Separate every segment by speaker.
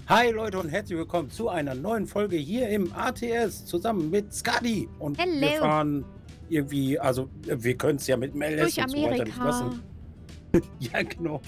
Speaker 1: Hi Leute und herzlich willkommen zu einer neuen Folge hier im ATS zusammen mit Skadi. Und wir
Speaker 2: Hello.
Speaker 1: fahren irgendwie, also wir können es ja mit dem LS
Speaker 2: Durch
Speaker 1: und so weiter nicht
Speaker 2: Amerika.
Speaker 1: lassen. Ja, genau.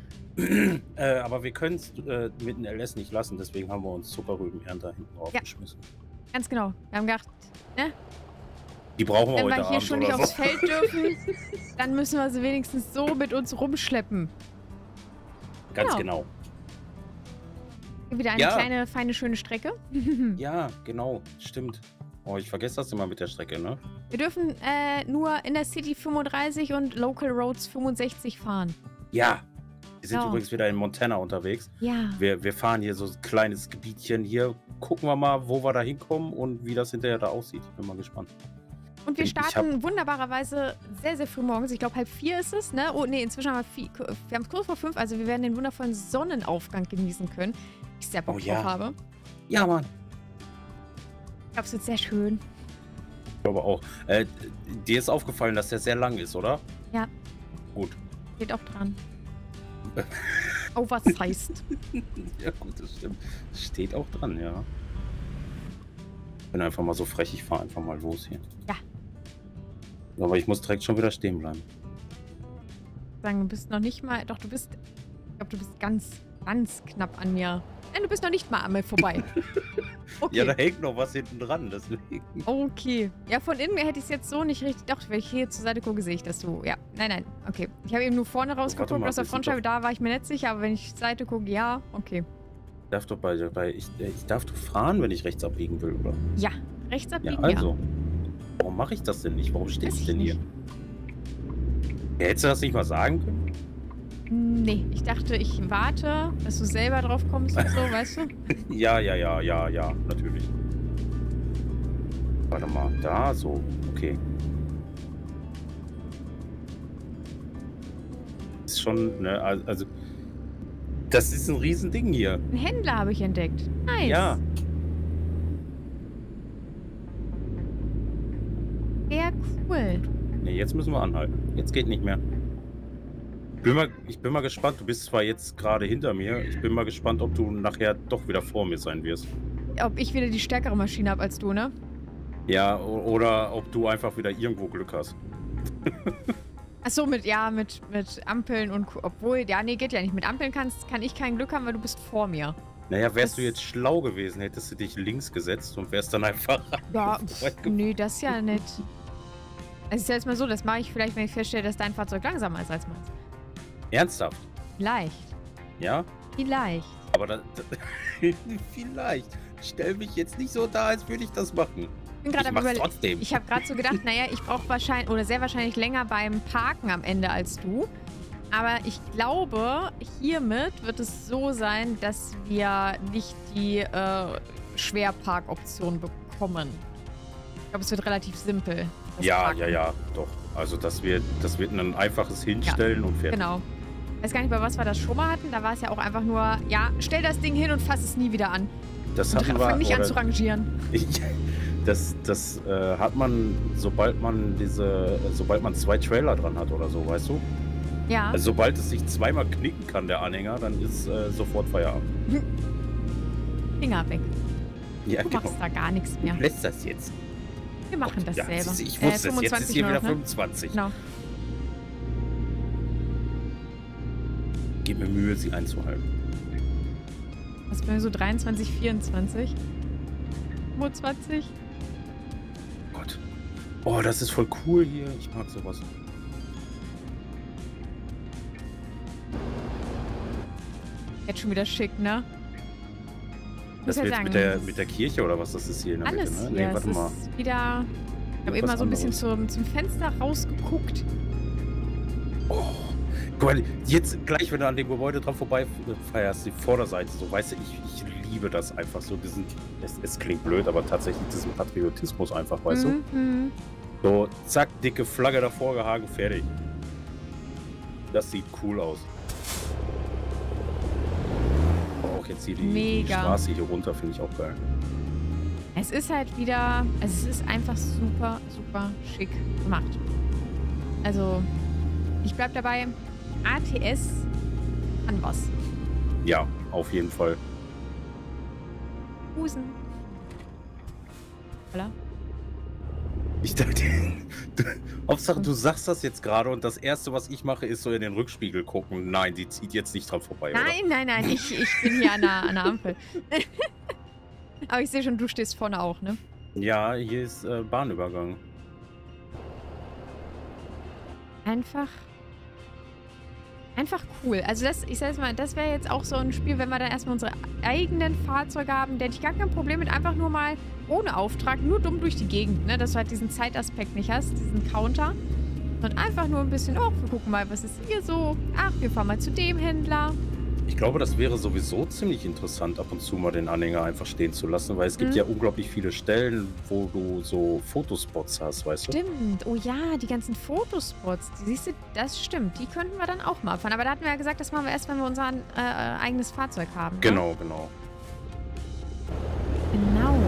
Speaker 1: Aber wir können es mit dem LS nicht lassen, deswegen haben wir uns Zuckerrübenhirn da hinten drauf
Speaker 2: Ja.
Speaker 1: geschmissen.
Speaker 2: Ganz genau. Wir haben gedacht, ne?
Speaker 1: Die brauchen wir
Speaker 2: Wenn
Speaker 1: heute
Speaker 2: wir hier
Speaker 1: Abend
Speaker 2: schon
Speaker 1: oder
Speaker 2: nicht aufs
Speaker 1: so.
Speaker 2: Feld dürfen, dann müssen wir sie wenigstens so mit uns rumschleppen.
Speaker 1: Ganz genau.
Speaker 2: Wieder eine
Speaker 1: Ja.
Speaker 2: kleine, feine, schöne Strecke.
Speaker 1: Ja, genau. Stimmt. Oh, ich vergesse das immer mit der Strecke, ne?
Speaker 2: Wir dürfen nur in der City 35 und Local Roads 65 fahren.
Speaker 1: Ja. Wir sind
Speaker 2: Ja.
Speaker 1: übrigens wieder in Montana unterwegs.
Speaker 2: Ja.
Speaker 1: Wir fahren hier so ein kleines Gebietchen hier. Gucken wir mal, wo wir da hinkommen und wie das hinterher da aussieht. Ich bin mal gespannt.
Speaker 2: Und wir
Speaker 1: Ich
Speaker 2: starten wunderbarerweise sehr, sehr früh morgens. Ich glaube, 3:30 ist es, ne? Oh, nee, inzwischen haben wir haben es kurz vor 5, also wir werden den wundervollen Sonnenaufgang genießen können. Ich sehr Bock
Speaker 1: Oh ja.
Speaker 2: drauf habe.
Speaker 1: Ja, Mann.
Speaker 2: Ich glaube, es wird sehr schön.
Speaker 1: Ich glaube auch. Dir ist aufgefallen, dass der sehr lang ist, oder?
Speaker 2: Ja.
Speaker 1: Gut.
Speaker 2: Steht auch dran. Oh, was heißt?
Speaker 1: Ja, gut, das stimmt. Steht auch dran, ja. Ich bin einfach mal so frech, ich fahre einfach mal los hier.
Speaker 2: Ja.
Speaker 1: Aber ich muss direkt schon wieder stehen bleiben.
Speaker 2: Sagen, du bist noch nicht mal. Doch, du bist. Ich glaube, du bist ganz, ganz knapp an mir. Nein, du bist noch nicht mal an mir vorbei. Okay.
Speaker 1: Ja, da hängt noch was hinten dran, deswegen.
Speaker 2: Okay. Ja, von innen hätte ich es jetzt so nicht richtig. Doch, wenn ich hier zur Seite gucke, sehe ich, dass du. Ja, nein. Okay. Ich habe eben nur vorne rausgeguckt
Speaker 1: mal,
Speaker 2: aus der
Speaker 1: wir sind
Speaker 2: Frontscheibe.
Speaker 1: doch-
Speaker 2: Da war ich mir nicht sicher, aber wenn ich zur Seite gucke, ja, okay.
Speaker 1: Ich darf doch ich darf doch fahren, wenn ich rechts abbiegen will, oder?
Speaker 2: Ja, rechts
Speaker 1: Ja,
Speaker 2: abbiegen,
Speaker 1: also. Warum mache ich das denn nicht? Warum steht
Speaker 2: Weiß
Speaker 1: es
Speaker 2: ich
Speaker 1: denn hier?
Speaker 2: nicht.
Speaker 1: Ja, hättest du das nicht mal sagen können?
Speaker 2: Nee, ich dachte, ich warte, dass du selber drauf kommst und so, weißt du?
Speaker 1: Ja, natürlich. Warte mal, da, so, okay. Ist schon, ne, also, das ist ein Riesending hier.
Speaker 2: Einen Händler habe ich entdeckt. Nice.
Speaker 1: Ja,
Speaker 2: Sehr cool.
Speaker 1: ne, jetzt müssen wir anhalten. Jetzt geht nicht mehr. Ich bin mal gespannt, du bist zwar jetzt gerade hinter mir, ich bin mal gespannt, ob du nachher doch wieder vor mir sein wirst.
Speaker 2: Ob ich wieder die stärkere Maschine habe als du, ne?
Speaker 1: Ja, oder ob du einfach wieder irgendwo Glück hast.
Speaker 2: Achso, mit Ampeln und obwohl, ja, nee, geht ja nicht. Mit Ampeln kann ich kein Glück haben, weil du bist vor mir.
Speaker 1: Naja, wärst
Speaker 2: Das-
Speaker 1: du jetzt schlau gewesen, hättest du dich links gesetzt und wärst dann einfach
Speaker 2: Ja,
Speaker 1: vorbeigefahren.
Speaker 2: nee, das ist ja nicht. Es ist ja jetzt mal so, das mache ich vielleicht, wenn ich feststelle, dass dein Fahrzeug langsamer ist als meins.
Speaker 1: Ernsthaft?
Speaker 2: Vielleicht.
Speaker 1: Ja?
Speaker 2: Vielleicht.
Speaker 1: Aber vielleicht. Stell mich jetzt nicht so dar, als würde ich das machen.
Speaker 2: Ich bin gerade
Speaker 1: Ich
Speaker 2: am
Speaker 1: mach's
Speaker 2: Überlegen.
Speaker 1: trotzdem.
Speaker 2: Ich habe gerade so gedacht, naja, ich brauche wahrscheinlich oder sehr wahrscheinlich länger beim Parken am Ende als du. Aber ich glaube, hiermit wird es so sein, dass wir nicht die Schwerparkoption bekommen. Ich glaube, es wird relativ simpel. das
Speaker 1: Ja,
Speaker 2: Parken.
Speaker 1: doch. Also das wird ein einfaches Hinstellen und fertig.
Speaker 2: Genau. Ich weiß gar nicht, bei was wir das schon mal hatten. Da war es ja auch einfach nur, ja, stell das Ding hin und fass es nie wieder an.
Speaker 1: Das
Speaker 2: Und
Speaker 1: hatten wir,
Speaker 2: fang nicht an
Speaker 1: oder-
Speaker 2: zu rangieren.
Speaker 1: Das hat man, sobald man 2 Trailer dran hat oder so, weißt du?
Speaker 2: Ja.
Speaker 1: Also sobald es sich zweimal knicken kann, der Anhänger, dann ist sofort Feierabend.
Speaker 2: Finger weg.
Speaker 1: Ja,
Speaker 2: Du machst da gar nichts mehr.
Speaker 1: Lässt das jetzt.
Speaker 2: Wir machen das
Speaker 1: Ja,
Speaker 2: selber.
Speaker 1: ich wusste es, jetzt ist hier
Speaker 2: nur
Speaker 1: wieder
Speaker 2: noch, ne?
Speaker 1: 25.
Speaker 2: Genau.
Speaker 1: Gib mir Mühe, sie einzuhalten.
Speaker 2: Was bin ich so 23, 24? 25?
Speaker 1: Gott. Oh, das ist voll cool hier. Ich mag sowas.
Speaker 2: Jetzt schon wieder schick, ne?
Speaker 1: Das
Speaker 2: Muss ja
Speaker 1: wird
Speaker 2: sagen,
Speaker 1: mit der Kirche oder was das ist hier in der
Speaker 2: alles
Speaker 1: Mitte, ne?
Speaker 2: hier.
Speaker 1: Nee, warte
Speaker 2: Es
Speaker 1: mal.
Speaker 2: ist wieder... Ich habe
Speaker 1: Irgendwas
Speaker 2: eben mal so ein bisschen
Speaker 1: anderes.
Speaker 2: zum Fenster rausgeguckt.
Speaker 1: Oh. Guck mal, jetzt gleich, wenn du an dem Gebäude dran vorbei feierst, die Vorderseite, so, weißt du, ich liebe das einfach so, es klingt blöd, aber tatsächlich diesen Patriotismus einfach, weißt du?
Speaker 2: Mhm.
Speaker 1: So, zack, dicke Flagge davor gehangen, fertig. Das sieht cool aus. Auch jetzt hier die
Speaker 2: Mega.
Speaker 1: Straße hier runter, finde ich auch geil.
Speaker 2: Es ist halt wieder... Also es ist einfach super, super schick gemacht. Also, ich bleib dabei. ATS an was.
Speaker 1: Ja, auf jeden Fall.
Speaker 2: Busen. Holla.
Speaker 1: Ich dachte, Hauptsache du sagst das jetzt gerade und das Erste, was ich mache, ist so in den Rückspiegel gucken. Nein, die zieht jetzt nicht dran vorbei,
Speaker 2: Nein,
Speaker 1: oder?
Speaker 2: nein, nein, ich bin hier an der Ampel. Aber ich sehe schon, du stehst vorne auch, ne?
Speaker 1: Ja, hier ist Bahnübergang.
Speaker 2: Einfach cool. Also das, ich sag jetzt mal, das wäre jetzt auch so ein Spiel, wenn wir dann erstmal unsere eigenen Fahrzeuge haben, da hätte ich gar kein Problem mit, einfach nur mal ohne Auftrag, nur dumm durch die Gegend, ne? Dass du halt diesen Zeitaspekt nicht hast, diesen Counter. Und einfach nur ein bisschen, oh, wir gucken mal, was ist hier so? Ach, wir fahren mal zu dem Händler.
Speaker 1: Ich glaube, das wäre sowieso ziemlich interessant, ab und zu mal den Anhänger einfach stehen zu lassen, weil es gibt ja unglaublich viele Stellen, wo du so Fotospots hast, weißt du?
Speaker 2: Stimmt. Oh ja, die ganzen Fotospots. Siehst du, das stimmt. Die könnten wir dann auch mal fahren. Aber da hatten wir ja gesagt, das machen wir erst, wenn wir unser eigenes Fahrzeug haben. Ne?
Speaker 1: Genau, genau.
Speaker 2: Genau.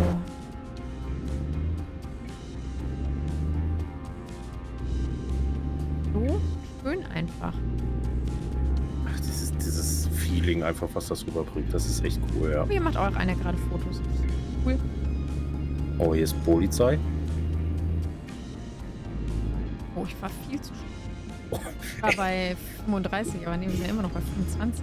Speaker 2: So schön einfach.
Speaker 1: Ach, dieses Feeling einfach, was das rüberbringt, das ist echt cool, ja.
Speaker 2: Hier macht auch einer gerade Fotos. Cool.
Speaker 1: Oh, hier ist Polizei.
Speaker 2: Oh, ich war viel zu schnell.
Speaker 1: Oh,
Speaker 2: Ich war bei 35, aber nee, wir sind ja immer noch bei 25.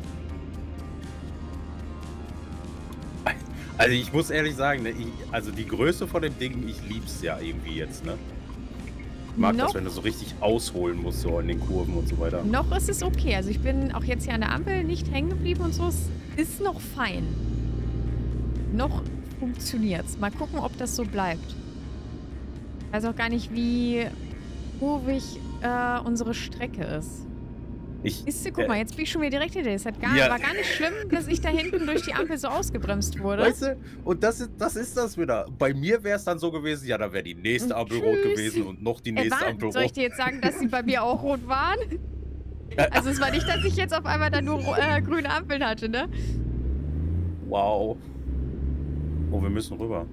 Speaker 1: also ich muss ehrlich sagen, ne, also die Größe von dem Ding, ich lieb's ja irgendwie jetzt, ne? Ich mag das, wenn du so richtig ausholen musst, so in den Kurven und so weiter.
Speaker 2: Noch ist es okay. Also ich bin auch jetzt hier an der Ampel nicht hängen geblieben und so. Es ist noch fein. Noch funktioniert's. Mal gucken, ob das so bleibt. Ich weiß auch gar nicht, wie kurvig unsere Strecke ist. Guck mal, jetzt bin ich schon wieder direkt hinter dir. Es war gar nicht schlimm, dass ich da hinten durch die Ampel so ausgebremst wurde.
Speaker 1: Weißt du, und das ist das wieder. Bei mir wäre es dann so gewesen, ja, da wäre die nächste Ampel rot gewesen und noch die nächste Ampel rot.
Speaker 2: Soll ich dir jetzt sagen, dass sie bei mir auch rot waren? Also es war nicht, dass ich jetzt auf einmal dann nur grüne Ampeln hatte, ne?
Speaker 1: Wow. Oh, wir müssen rüber.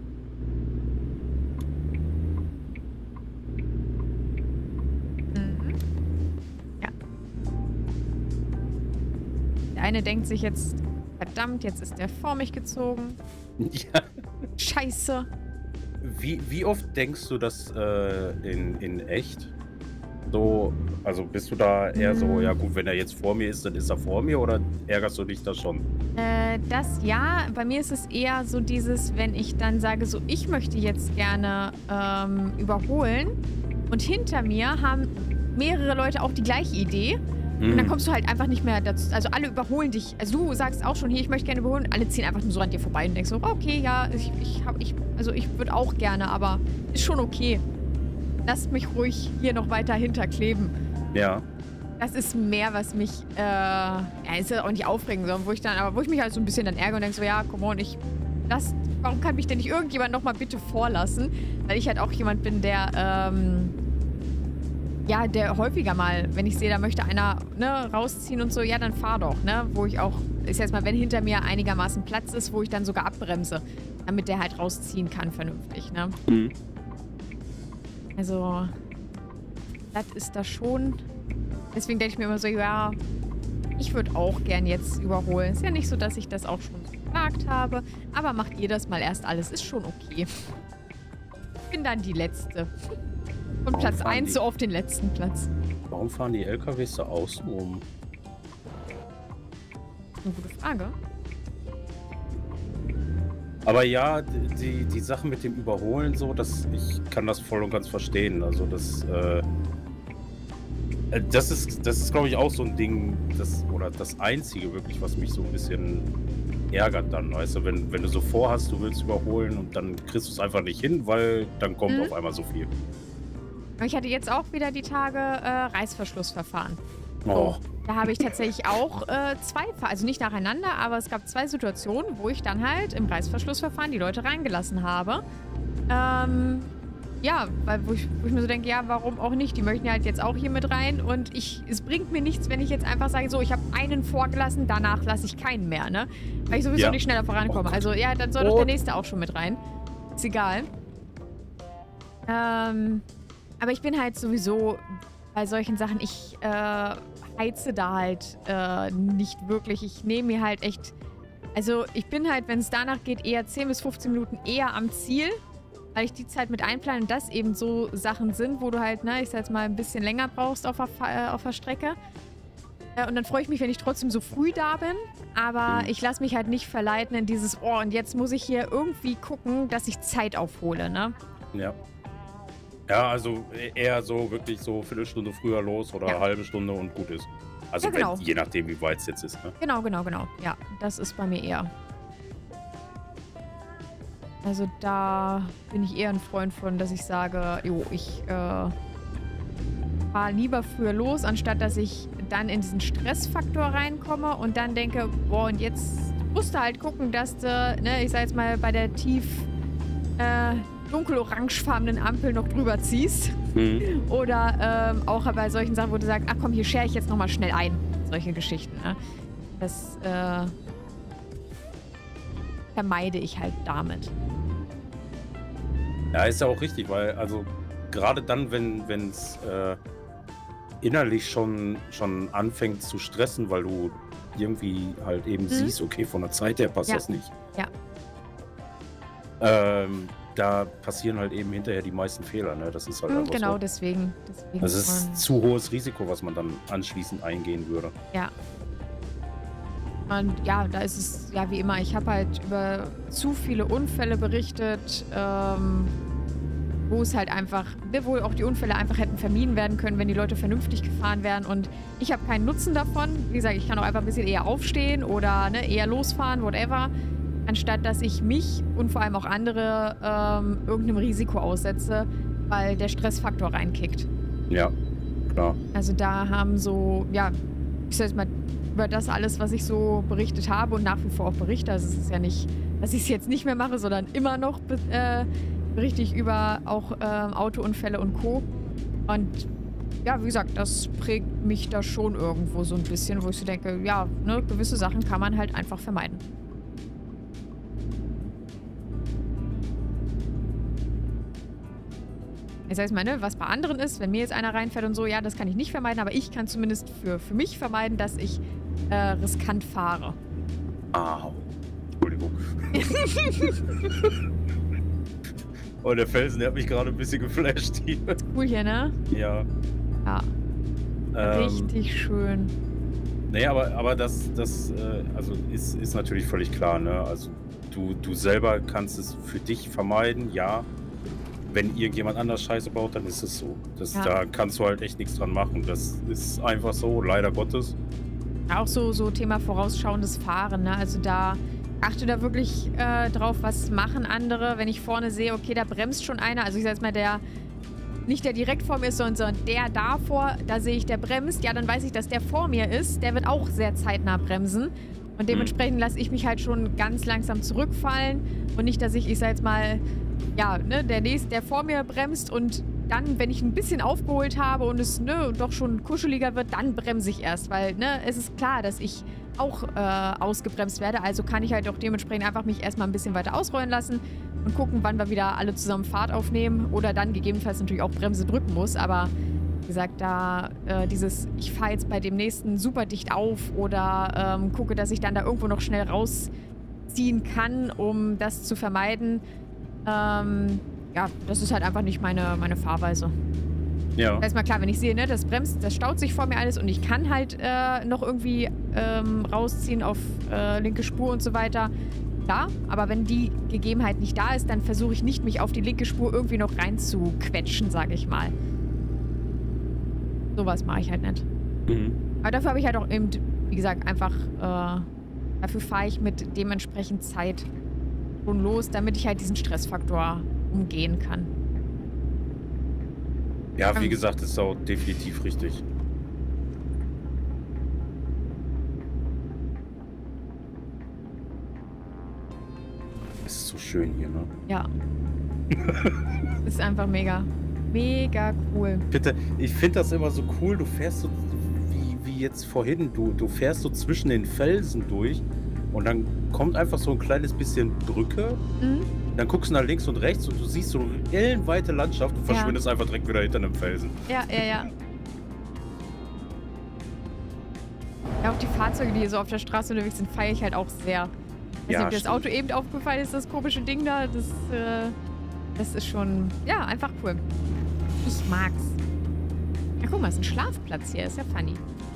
Speaker 2: Der eine denkt sich jetzt, verdammt, jetzt ist der vor mich gezogen.
Speaker 1: Ja.
Speaker 2: Scheiße.
Speaker 1: Wie oft denkst du das in echt? So, also bist du da eher so, ja gut, wenn er jetzt vor mir ist, dann ist er vor mir, oder ärgerst du dich da schon?
Speaker 2: Ja, bei mir ist es eher so dieses, wenn ich dann sage, so ich möchte jetzt gerne überholen und hinter mir haben mehrere Leute auch die gleiche Idee. Und dann kommst du halt einfach nicht mehr dazu. Also alle überholen dich. Also du sagst auch schon, hier, ich möchte gerne überholen. Alle ziehen einfach nur so an dir vorbei und denkst so, okay, ja, ich würde auch gerne, aber ist schon okay. Lasst mich ruhig hier noch weiter hinterkleben.
Speaker 1: Ja.
Speaker 2: Das ist mehr, was mich, ist ja auch nicht aufregend, sondern wo ich mich halt so ein bisschen dann ärgere und denke so, ja, come on, warum kann mich denn nicht irgendjemand nochmal bitte vorlassen? Weil ich halt auch jemand bin, der häufiger mal, wenn ich sehe, da möchte einer rausziehen und so, ja, dann fahr doch, ne? Wo ich auch, ist jetzt mal, wenn hinter mir einigermaßen Platz ist, wo ich dann sogar abbremse, damit der halt rausziehen kann vernünftig, ne? Also, das ist da schon. Deswegen denke ich mir immer so, ja, ich würde auch gern jetzt überholen. Ist ja nicht so, dass ich das auch schon so gesagt habe, aber macht ihr das mal erst alles, ist schon okay. Ich bin dann die Letzte. Von Platz 1 so auf den letzten Platz.
Speaker 1: Warum fahren die LKWs da außen rum?
Speaker 2: Eine gute Frage.
Speaker 1: Aber ja, die Sache mit dem Überholen so, ich kann das voll und ganz verstehen. Also das ist glaube ich auch so ein Ding, oder das Einzige wirklich, was mich so ein bisschen ärgert dann, weißt du, wenn du so vorhast, du willst überholen und dann kriegst du es einfach nicht hin, weil dann kommt auf einmal so viel.
Speaker 2: Ich hatte jetzt auch wieder die Tage Reißverschlussverfahren.
Speaker 1: Oh.
Speaker 2: Da habe ich tatsächlich auch also nicht nacheinander, aber es gab 2 Situationen, wo ich dann halt im Reißverschlussverfahren die Leute reingelassen habe. Ja, wo ich mir so denke, ja, warum auch nicht? Die möchten ja halt jetzt auch hier mit rein und es bringt mir nichts, wenn ich jetzt einfach sage, so, ich habe einen vorgelassen, danach lasse ich keinen mehr, ne? Weil ich sowieso nicht schneller vorankomme.
Speaker 1: Oh,
Speaker 2: also ja, dann soll doch der nächste auch schon mit rein. Ist egal. Aber ich bin halt sowieso bei solchen Sachen, ich heize da halt nicht wirklich. Ich nehme mir halt echt Also ich bin halt, wenn es danach geht, eher 10 bis 15 Minuten eher am Ziel, weil ich die Zeit mit einplane und das eben so Sachen sind, wo du halt, ne, ich sag jetzt mal, ein bisschen länger brauchst auf der Strecke. Und dann freue ich mich, wenn ich trotzdem so früh da bin. Aber ich lasse mich halt nicht verleiten in dieses, oh, und jetzt muss ich hier irgendwie gucken, dass ich Zeit aufhole, ne?
Speaker 1: Ja. Ja, also eher so wirklich so Viertelstunde früher los oder eine halbe Stunde und gut ist. Also
Speaker 2: ja, genau.
Speaker 1: je nachdem, wie weit es jetzt ist, ne?
Speaker 2: Genau. Ja, das ist bei mir eher. Also da bin ich eher ein Freund von, dass ich sage, jo, ich fahre lieber früher los, anstatt dass ich dann in diesen Stressfaktor reinkomme und dann denke, boah, und jetzt musst du halt gucken, dass du, ne, ich sag jetzt mal, bei der dunkel-orangefarbenen Ampel noch drüber ziehst. Oder auch bei solchen Sachen, wo du sagst, ach komm, hier schere ich jetzt nochmal schnell ein. Solche Geschichten, ne? Das vermeide ich halt damit.
Speaker 1: Ja, ist ja auch richtig, weil also gerade dann, wenn es innerlich schon anfängt zu stressen, weil du irgendwie halt eben siehst, okay, von der Zeit her passt das nicht.
Speaker 2: Ja.
Speaker 1: Da passieren halt eben hinterher die meisten Fehler, ne? Das ist halt einfach
Speaker 2: genau,
Speaker 1: so.
Speaker 2: deswegen.
Speaker 1: Das ist zu hohes Risiko, was man dann anschließend eingehen würde.
Speaker 2: Ja. Und ja, da ist es ja wie immer, ich habe halt über zu viele Unfälle berichtet, wo es halt einfach, wo auch die Unfälle einfach hätten vermieden werden können, wenn die Leute vernünftig gefahren wären. Und ich habe keinen Nutzen davon. Wie gesagt, ich kann auch einfach ein bisschen eher aufstehen oder ne, eher losfahren, whatever, anstatt dass ich mich und vor allem auch andere irgendeinem Risiko aussetze, weil der Stressfaktor reinkickt.
Speaker 1: Ja, klar.
Speaker 2: Also da haben so, ja, ich sag jetzt mal, über das alles, was ich so berichtet habe und nach wie vor auch berichte. Also es ist ja nicht, dass ich es jetzt nicht mehr mache, sondern immer noch berichte ich über auch Autounfälle und Co. Und ja, wie gesagt, das prägt mich da schon irgendwo so ein bisschen, wo ich so denke, ja, ne, gewisse Sachen kann man halt einfach vermeiden. Ich sag jetzt mal, ne, was bei anderen ist, wenn mir jetzt einer reinfährt und so, ja, das kann ich nicht vermeiden, aber ich kann zumindest für mich vermeiden, dass ich riskant fahre.
Speaker 1: Au. Entschuldigung. Oh, der Felsen, der hat mich gerade ein bisschen geflasht hier.
Speaker 2: Cool hier, ne?
Speaker 1: Ja.
Speaker 2: Ja. Richtig schön.
Speaker 1: Nee, aber das also ist natürlich völlig klar, ne? Also du selber kannst es für dich vermeiden, ja. Wenn irgendjemand anders Scheiße baut, dann ist es so. Da kannst du halt echt nichts dran machen. Das ist einfach so, leider Gottes.
Speaker 2: Auch so Thema vorausschauendes Fahren, ne? Also da achte da wirklich drauf, was machen andere. Wenn ich vorne sehe, okay, da bremst schon einer. Also ich sag jetzt mal, nicht der direkt vor mir ist, sondern der davor, da sehe ich, der bremst. Ja, dann weiß ich, dass der vor mir ist. Der wird auch sehr zeitnah bremsen. Und dementsprechend lasse ich mich halt schon ganz langsam zurückfallen. Und nicht, dass ich sag jetzt mal, ja, ne, der vor mir bremst und dann, wenn ich ein bisschen aufgeholt habe und es ne, doch schon kuscheliger wird, dann bremse ich erst, weil ne, es ist klar, dass ich auch ausgebremst werde, also kann ich halt auch dementsprechend einfach mich erstmal ein bisschen weiter ausrollen lassen und gucken, wann wir wieder alle zusammen Fahrt aufnehmen oder dann gegebenenfalls natürlich auch Bremse drücken muss, aber wie gesagt, da ich fahre jetzt bei dem nächsten super dicht auf oder gucke, dass ich dann da irgendwo noch schnell rausziehen kann, um das zu vermeiden. Ja, das ist halt einfach nicht meine Fahrweise.
Speaker 1: Ja.
Speaker 2: Da ist mal klar, wenn ich sehe, ne, das bremst, das staut sich vor mir alles und ich kann halt noch irgendwie rausziehen auf linke Spur und so weiter. Klar, aber wenn die Gegebenheit nicht da ist, dann versuche ich nicht, mich auf die linke Spur irgendwie noch reinzuquetschen, sage ich mal. Sowas mache ich halt nicht. Aber dafür habe ich halt auch eben, wie gesagt, einfach, dafür fahre ich mit dementsprechend Zeit schon los, damit ich halt diesen Stressfaktor umgehen kann.
Speaker 1: Ja, wie gesagt, ist auch definitiv richtig. Ist so schön hier, ne?
Speaker 2: Ja. Ist einfach mega. Mega cool.
Speaker 1: Bitte, ich finde das immer so cool, du fährst so, wie jetzt vorhin, du fährst so zwischen den Felsen durch und dann kommt einfach so ein kleines bisschen Brücke. Dann guckst du nach links und rechts und du siehst so eine ellenweite Landschaft und verschwindest einfach direkt wieder hinter einem Felsen.
Speaker 2: Ja. Ja, auch die Fahrzeuge, die hier so auf der Straße unterwegs sind, feiere ich halt auch sehr. Also
Speaker 1: Ja,
Speaker 2: ob dir das
Speaker 1: stimmt.
Speaker 2: Auto eben aufgefallen ist, das komische Ding da, das ist schon, ja, einfach cool. Ich mag's. Ja, guck mal, ist ein Schlafplatz hier. Ist ja funny.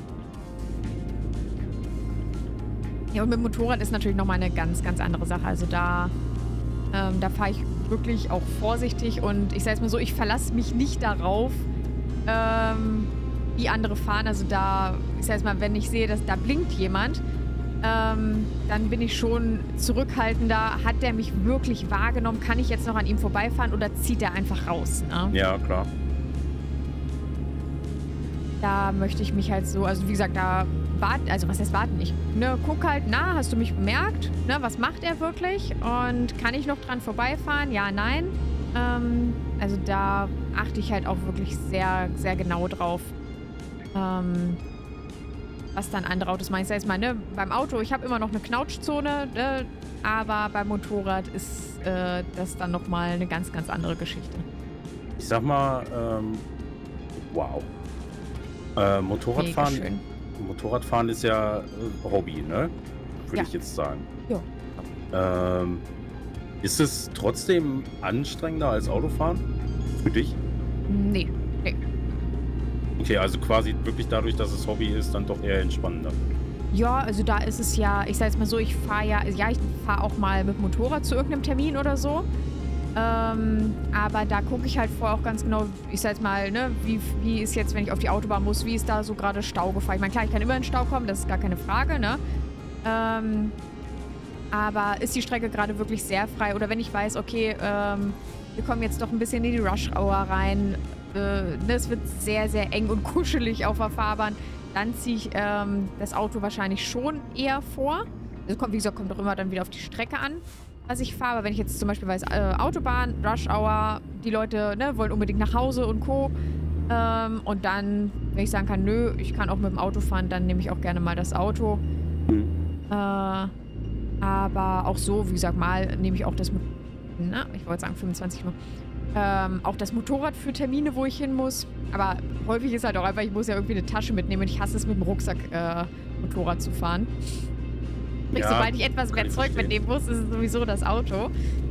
Speaker 2: Ja, und mit dem Motorrad ist natürlich nochmal eine ganz, ganz andere Sache. Also da fahre ich wirklich auch vorsichtig und ich sage jetzt mal so, ich verlasse mich nicht darauf, wie andere fahren. Also da, ich sage jetzt mal, wenn ich sehe, dass da blinkt jemand, dann bin ich schon zurückhaltender. Hat der mich wirklich wahrgenommen? Kann ich jetzt noch an ihm vorbeifahren oder zieht er einfach raus? Ne?
Speaker 1: Ja, klar.
Speaker 2: Da möchte ich mich halt so, also wie gesagt, da warten, also was heißt warten? Ich guck halt, na, hast du mich bemerkt? Ne, was macht er wirklich? Und kann ich noch dran vorbeifahren? Ja, nein. Also da achte ich halt auch wirklich sehr, sehr genau drauf, was dann andere Autos machen. Ich sag jetzt mal, ne, beim Auto, ich habe immer noch eine Knautschzone, ne, aber beim Motorrad ist das dann nochmal eine ganz, ganz andere Geschichte.
Speaker 1: Ich sag mal, wow. Motorradfahren ist ja Hobby, ne? Würde ich jetzt sagen.
Speaker 2: Ja.
Speaker 1: Ist es trotzdem anstrengender als Autofahren? Für dich?
Speaker 2: Nee.
Speaker 1: Okay, also quasi wirklich dadurch, dass es Hobby ist, dann doch eher entspannender.
Speaker 2: Ja, also da ist es ja, ich sag jetzt mal so, ich fahre auch mal mit dem Motorrad zu irgendeinem Termin oder so. Aber da gucke ich halt vorher auch ganz genau, ich sag jetzt mal, ne, wie ist jetzt, wenn ich auf die Autobahn muss, wie ist da so gerade Staugefahr? Ich meine, klar, ich kann immer in den Stau kommen, das ist gar keine Frage, ne? Aber ist die Strecke gerade wirklich sehr frei? Oder wenn ich weiß, okay, wir kommen jetzt doch ein bisschen in die Rush-Hour rein, es wird sehr, sehr eng und kuschelig auf der Fahrbahn, dann ziehe ich das Auto wahrscheinlich schon eher vor. Das kommt, wie gesagt, kommt doch immer dann wieder auf die Strecke an, was ich fahre. Aber wenn ich jetzt zum Beispiel weiß, Autobahn, Rush-Hour, die Leute wollen unbedingt nach Hause und Co. Und dann, wenn ich sagen kann, nö, ich kann auch mit dem Auto fahren, dann nehme ich auch gerne mal das Auto. Aber auch so, wie gesagt, mal nehme ich auch das, ich wollte sagen 25 Mal, auch das Motorrad für Termine, wo ich hin muss. Aber häufig ist halt auch einfach, ich muss ja irgendwie eine Tasche mitnehmen und ich hasse es mit dem Rucksack Motorrad zu fahren. Ja, sobald ich etwas mehr Zeug mitnehmen muss, ist es sowieso das Auto.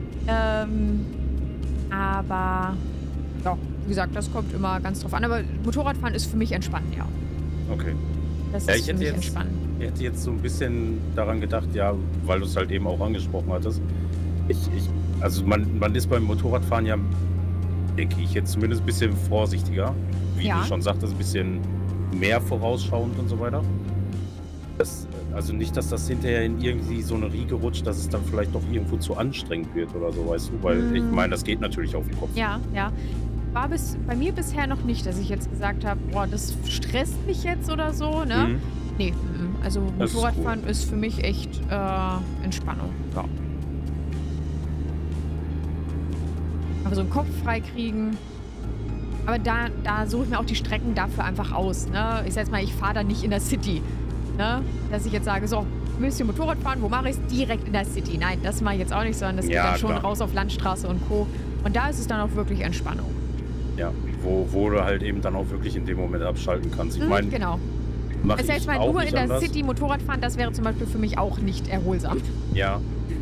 Speaker 2: Aber ja, wie gesagt, das kommt immer ganz drauf an. Aber Motorradfahren ist für mich entspannend, ja.
Speaker 1: Okay.
Speaker 2: Das ist für mich entspannend.
Speaker 1: Ich hätte jetzt so ein bisschen daran gedacht, ja, weil du es halt eben auch angesprochen hattest. Also man ist beim Motorradfahren ja, denke ich, jetzt zumindest ein bisschen vorsichtiger. Wie du schon sagtest, ein bisschen mehr vorausschauend und so weiter. Also nicht, dass das hinterher in irgendwie so eine Riege rutscht, dass es dann vielleicht doch irgendwo zu anstrengend wird oder so, weißt du? Weil ich meine, das geht natürlich auf den Kopf.
Speaker 2: Ja. War bei mir bisher noch nicht, dass ich jetzt gesagt habe, boah, das stresst mich jetzt oder so, ne? Nee, also Motorradfahren ist für mich echt Entspannung. Ja. Aber so einen Kopf frei kriegen. Aber da suche ich mir auch die Strecken dafür einfach aus, ne? Ich sag jetzt mal, ich fahre da nicht in der City. Ne? Dass ich jetzt sage, so, willst du Motorrad fahren? Wo mache ich es? Direkt in der City. Nein, das mache ich jetzt auch nicht, sondern das geht dann schon raus auf Landstraße und Co. Und da ist es dann auch wirklich Entspannung. Ja,
Speaker 1: wo du halt eben dann auch wirklich in dem Moment abschalten kannst. Ich meine,
Speaker 2: genau. Das heißt mal, nur in der City Motorrad fahren, das wäre zum Beispiel für mich auch nicht erholsam.
Speaker 1: Ja.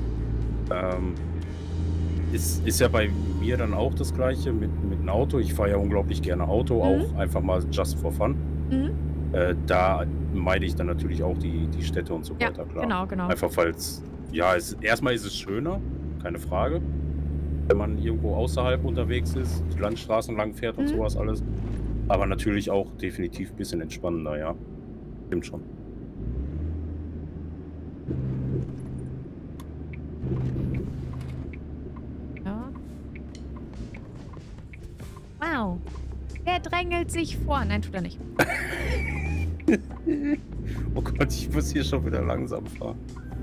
Speaker 1: Ist ja bei mir dann auch das Gleiche mit einem Auto. Ich fahre ja unglaublich gerne Auto, auch einfach mal just for fun. Da meide ich dann natürlich auch die Städte und so weiter, klar. Genau. Einfach falls, erstmal ist es schöner, keine Frage, wenn man irgendwo außerhalb unterwegs ist, die Landstraßen lang fährt und sowas alles. Aber natürlich auch definitiv ein bisschen entspannender, ja. Stimmt schon.
Speaker 2: Ja. Wow. Der drängelt sich vor. Nein, tut er nicht.
Speaker 1: Oh Gott, ich muss hier schon wieder langsam fahren.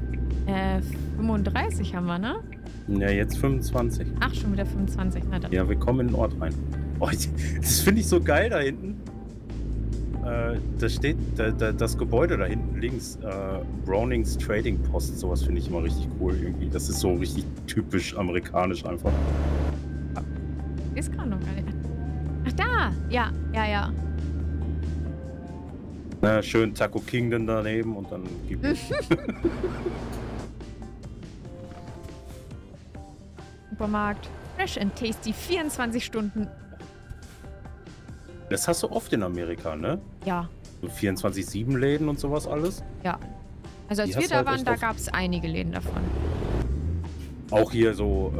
Speaker 2: 35 haben wir, ne?
Speaker 1: Ja, jetzt 25.
Speaker 2: Ach, schon wieder 25. Na dann.
Speaker 1: Ja, wir kommen in den Ort rein. Oh, das finde ich so geil da hinten. Da steht das Gebäude da hinten links. Brownings Trading Post. Sowas finde ich immer richtig cool irgendwie. Das ist so richtig typisch amerikanisch einfach.
Speaker 2: Ist gerade noch gar nicht. Ach, da! Ja.
Speaker 1: Na, schön Taco King dann daneben und dann gibt es.
Speaker 2: Supermarkt. Fresh and tasty, 24 Stunden.
Speaker 1: Das hast du oft in Amerika, ne?
Speaker 2: Ja.
Speaker 1: So 24/7 Läden und sowas alles.
Speaker 2: Ja. Also als wir da waren, da gab es einige Läden davon.
Speaker 1: Auch hier so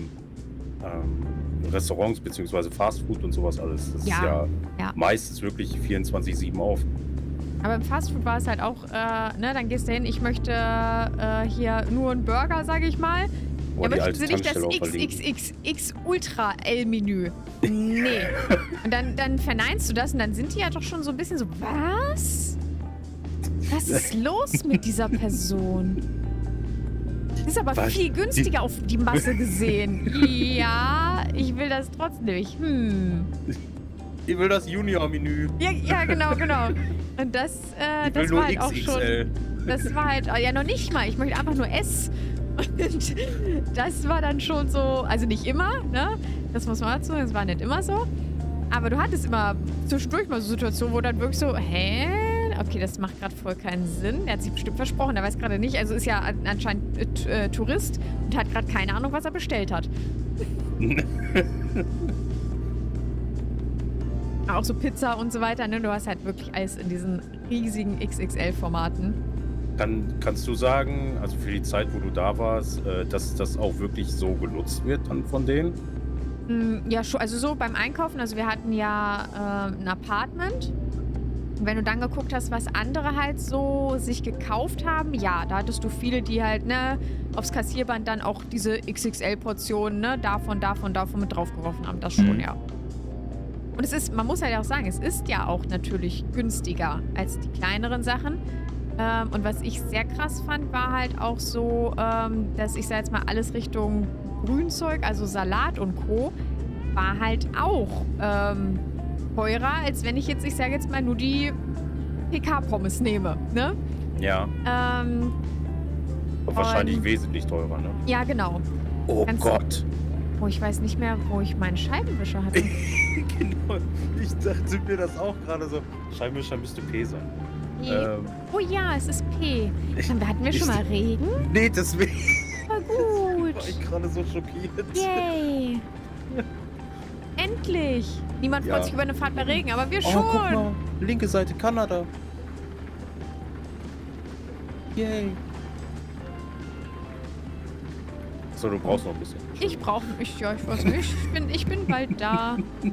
Speaker 1: Restaurants bzw. Fastfood und sowas alles. Das ist ja meistens wirklich 24/7 auf.
Speaker 2: Aber im Fastfood war es halt auch, ne, dann gehst du hin, ich möchte hier nur einen Burger, sage ich mal. Ja, möchten Sie nicht das XXXX Ultra L-Menü? Nee. Und dann verneinst du das und dann sind die ja doch schon so ein bisschen so, was? Was ist los mit dieser Person? Die ist aber viel günstiger auf die Masse gesehen. Ja, ich will das trotzdem nicht.
Speaker 1: Ich will das Junior-Menü.
Speaker 2: Ja, genau. Und das war halt auch schon... Das war halt, ja noch nicht mal, ich möchte einfach nur S. Und das war dann schon so, also nicht immer, ne? Das muss man dazu sagen, das war nicht immer so. Aber du hattest immer zwischendurch mal so Situationen, wo dann wirklich so, hä? Okay, das macht gerade voll keinen Sinn. Der hat sich bestimmt versprochen, der weiß gerade nicht. Also ist ja anscheinend Tourist und hat gerade keine Ahnung, was er bestellt hat. Auch so Pizza und so weiter, ne? Du hast halt wirklich alles in diesen riesigen XXL-Formaten.
Speaker 1: Kannst du sagen, also für die Zeit, wo du da warst, dass das auch wirklich so genutzt wird dann von denen?
Speaker 2: Ja, schon. Also so beim Einkaufen, also wir hatten ja ein Apartment. Und wenn du dann geguckt hast, was andere halt so sich gekauft haben, ja, da hattest du viele, die halt, ne, aufs Kassierband dann auch diese XXL-Portionen, ne, davon mit draufgeworfen haben. Das schon, ja. Und es ist, man muss halt auch sagen, es ist ja auch natürlich günstiger als die kleineren Sachen. Und was ich sehr krass fand, war halt auch so, dass ich sag jetzt mal alles Richtung Grünzeug, also Salat und Co., war halt auch teurer, als wenn ich sage jetzt mal, nur die PK-Pommes nehme, ne?
Speaker 1: Ja. Wahrscheinlich wesentlich teurer, ne?
Speaker 2: Ja, genau.
Speaker 1: Oh Gott.
Speaker 2: Oh, ich weiß nicht mehr, wo ich meinen Scheibenwischer hatte.
Speaker 1: Genau, ich dachte mir das auch gerade so. Scheibenwischer müsste P sein.
Speaker 2: Oh ja, es ist P. Hatten wir schon mal Regen?
Speaker 1: Nee, deswegen.
Speaker 2: War gut.
Speaker 1: War ich gerade so schockiert.
Speaker 2: Yay. Endlich. Niemand freut sich über eine Fahrt bei Regen, aber wir schon.
Speaker 1: Guck mal. Linke Seite Kanada. Yay. So, du brauchst noch ein bisschen.
Speaker 2: Ich brauche nicht, ja, ich weiß nicht. Ich bin bald da.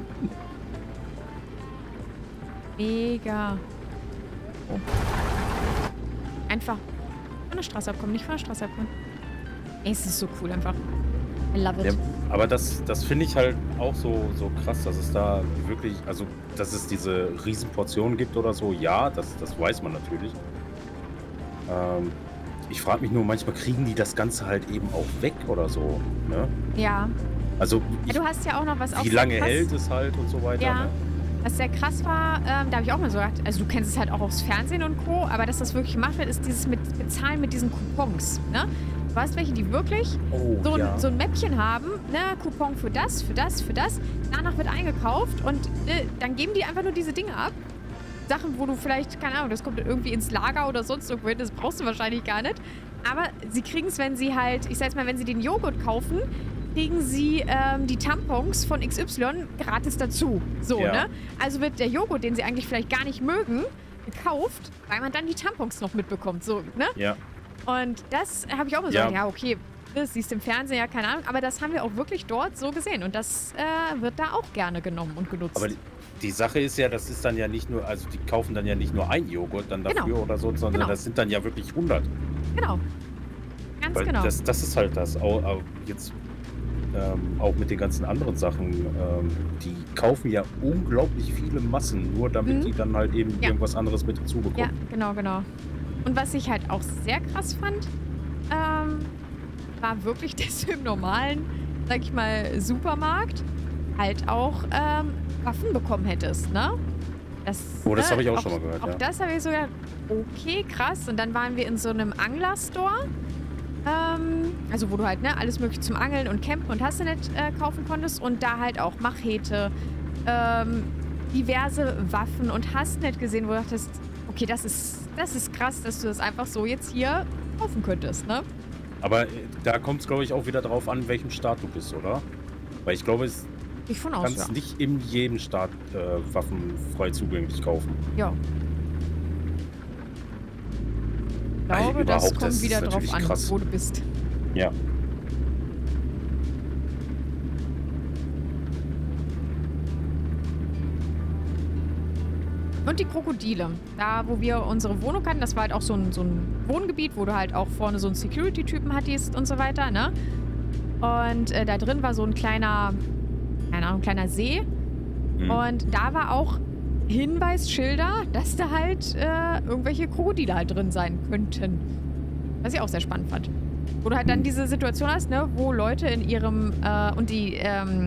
Speaker 2: Mega. Oh. Einfach von der Straße abkommen, nicht von der Straße abkommen. Ey, es ist so cool einfach. I love it.
Speaker 1: Ja, aber das finde ich halt auch so krass, dass es da wirklich, also dass es diese Riesenportionen gibt oder so. Ja, das weiß man natürlich. Ich frage mich nur, manchmal kriegen die das Ganze halt eben auch weg oder so, ne?
Speaker 2: Ja.
Speaker 1: Also
Speaker 2: du hast ja auch noch was
Speaker 1: wie lange hält es halt und so weiter,
Speaker 2: ja.
Speaker 1: Ne?
Speaker 2: Was sehr krass war, da habe ich auch mal so gedacht, also du kennst es halt auch aufs Fernsehen und Co., aber dass das wirklich gemacht wird, ist dieses mit Bezahlen mit diesen Coupons, ne? Du hast welche, die wirklich so ein Mäppchen haben, ne? Coupon für das. Danach wird eingekauft und dann geben die einfach nur diese Dinge ab. Sachen, wo du vielleicht, keine Ahnung, das kommt irgendwie ins Lager oder sonst irgendwo hin, das brauchst du wahrscheinlich gar nicht. Aber sie kriegen es, wenn sie halt, ich sag jetzt mal, wenn sie den Joghurt kaufen, kriegen sie die Tampons von XY gratis dazu. So, ne? Also wird der Joghurt, den sie eigentlich vielleicht gar nicht mögen, gekauft, weil man dann die Tampons noch mitbekommt. So, ne?
Speaker 1: Ja.
Speaker 2: Und das habe ich auch gesagt, ja, okay, das siehst du im Fernsehen, ja, keine Ahnung, aber das haben wir auch wirklich dort so gesehen. Und das wird da auch gerne genommen und genutzt.
Speaker 1: Aber die Sache ist ja, das ist dann ja nicht nur, also die kaufen dann ja nicht nur ein Joghurt dann dafür oder so, sondern das sind dann ja wirklich 100.
Speaker 2: Genau. Ganz genau.
Speaker 1: Das ist halt das. Auch jetzt auch mit den ganzen anderen Sachen, die kaufen ja unglaublich viele Massen, nur damit die dann halt eben irgendwas anderes mit dazu bekommen.
Speaker 2: Ja, genau. Und was ich halt auch sehr krass fand, war wirklich, dass du im normalen, sag ich mal, Supermarkt halt auch Waffen bekommen hättest, ne? Das
Speaker 1: habe ich auch schon mal gehört,
Speaker 2: auch das habe ich so gedacht, okay, krass. Und dann waren wir in so einem Angler-Store, also wo du halt, ne, alles mögliche zum Angeln und Campen und hast du nicht kaufen konntest. Und da halt auch Machete, diverse Waffen und hast nicht gesehen, wo du dachtest, okay, das ist krass, dass du das einfach so jetzt hier kaufen könntest, ne?
Speaker 1: Aber da kommt es, glaube ich, auch wieder drauf an, in welchem Staat du bist, oder? Weil ich glaube, es
Speaker 2: Ich von aus,
Speaker 1: kannst
Speaker 2: ja.
Speaker 1: nicht in jedem Staat Waffen frei zugänglich kaufen.
Speaker 2: Ja. Ich glaube, das
Speaker 1: überhaupt,
Speaker 2: kommt
Speaker 1: das
Speaker 2: wieder
Speaker 1: ist
Speaker 2: drauf
Speaker 1: natürlich
Speaker 2: an,
Speaker 1: krass.
Speaker 2: wo du bist.
Speaker 1: Ja.
Speaker 2: Und die Krokodile. Da, wo wir unsere Wohnung hatten, das war halt auch so ein Wohngebiet, wo du halt auch vorne so einen Security-Typen hattest und so weiter, ne? Und da drin war so ein kleiner, keine Ahnung, kleiner See.
Speaker 1: Mhm.
Speaker 2: Und da war auch Hinweisschilder, dass da halt irgendwelche Krokodile halt drin sein könnten. Was ich auch sehr spannend fand. Wo du halt dann diese Situation hast, ne, wo Leute in ihrem, und die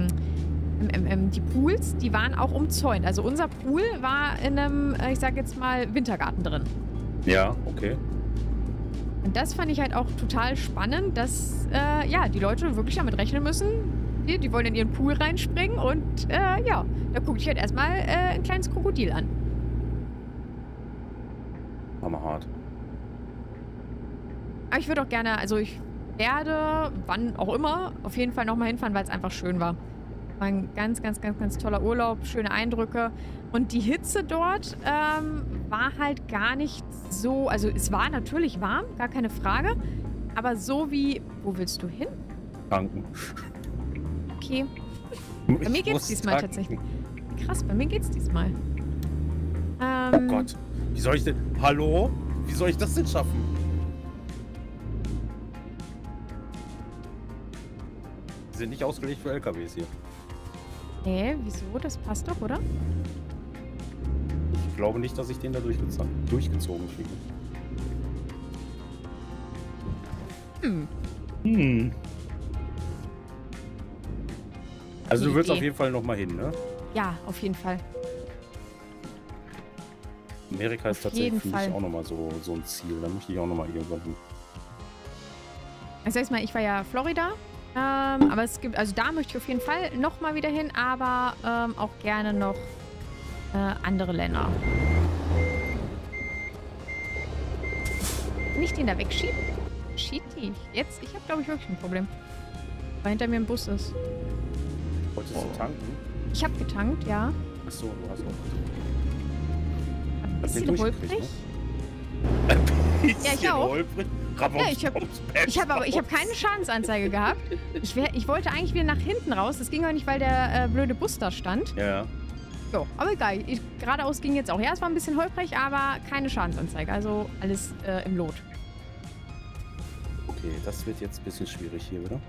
Speaker 2: Pools, die waren auch umzäunt. Also unser Pool war in einem, ich sag jetzt mal, Wintergarten drin.
Speaker 1: Ja, okay.
Speaker 2: Und das fand ich halt auch total spannend, dass, ja, die Leute wirklich damit rechnen müssen. Die wollen in ihren Pool reinspringen und, ja, da gucke ich halt erstmal ein kleines Krokodil an.
Speaker 1: Hammerhart.
Speaker 2: Aber ich würde auch gerne, also ich werde, wann auch immer, auf jeden Fall nochmal hinfahren, weil es einfach schön war. War ein ganz, ganz, ganz, ganz toller Urlaub, schöne Eindrücke. Und die Hitze dort war halt gar nicht so, also es war natürlich warm, gar keine Frage. Aber so wie, wo willst du hin?
Speaker 1: Tanken.
Speaker 2: Okay. Bei mir geht's diesmal tatsächlich. Krass, bei mir geht's diesmal.
Speaker 1: Oh Gott. Wie soll ich denn... Hallo? Wie soll ich das denn schaffen? Die sind nicht ausgelegt für LKWs hier.
Speaker 2: Wieso? Das passt doch, oder?
Speaker 1: Ich glaube nicht, dass ich den da durchgezogen kriege. Also du willst auf jeden Fall nochmal hin, ne?
Speaker 2: Ja, auf jeden Fall.
Speaker 1: Amerika ist tatsächlich für mich auch nochmal so ein Ziel. Da möchte ich auch nochmal irgendwann hin.
Speaker 2: Ich sag's mal, ich war ja Florida. Aber es gibt, also da möchte ich auf jeden Fall nochmal wieder hin, aber auch gerne noch andere Länder. Kann ich den da wegschieben? Shitty. Jetzt? Ich habe, glaube ich, wirklich ein Problem. Weil hinter mir ein Bus ist.
Speaker 1: Wolltest du tanken?
Speaker 2: Ich habe getankt, ja.
Speaker 1: Achso, du hast auch.
Speaker 2: Ein bisschen holprig.
Speaker 1: Ein bisschen
Speaker 2: Ja, ich auch.
Speaker 1: holprig.
Speaker 2: Ja, ich habe keine Schadensanzeige gehabt. Ich wollte eigentlich wieder nach hinten raus. Das ging aber nicht, weil der blöde Bus da stand.
Speaker 1: Ja.
Speaker 2: Jo, aber egal. Geradeaus ging jetzt auch. Ja, es war ein bisschen holprig, aber keine Schadensanzeige. Also alles im Lot.
Speaker 1: Okay, das wird jetzt ein bisschen schwierig hier wieder.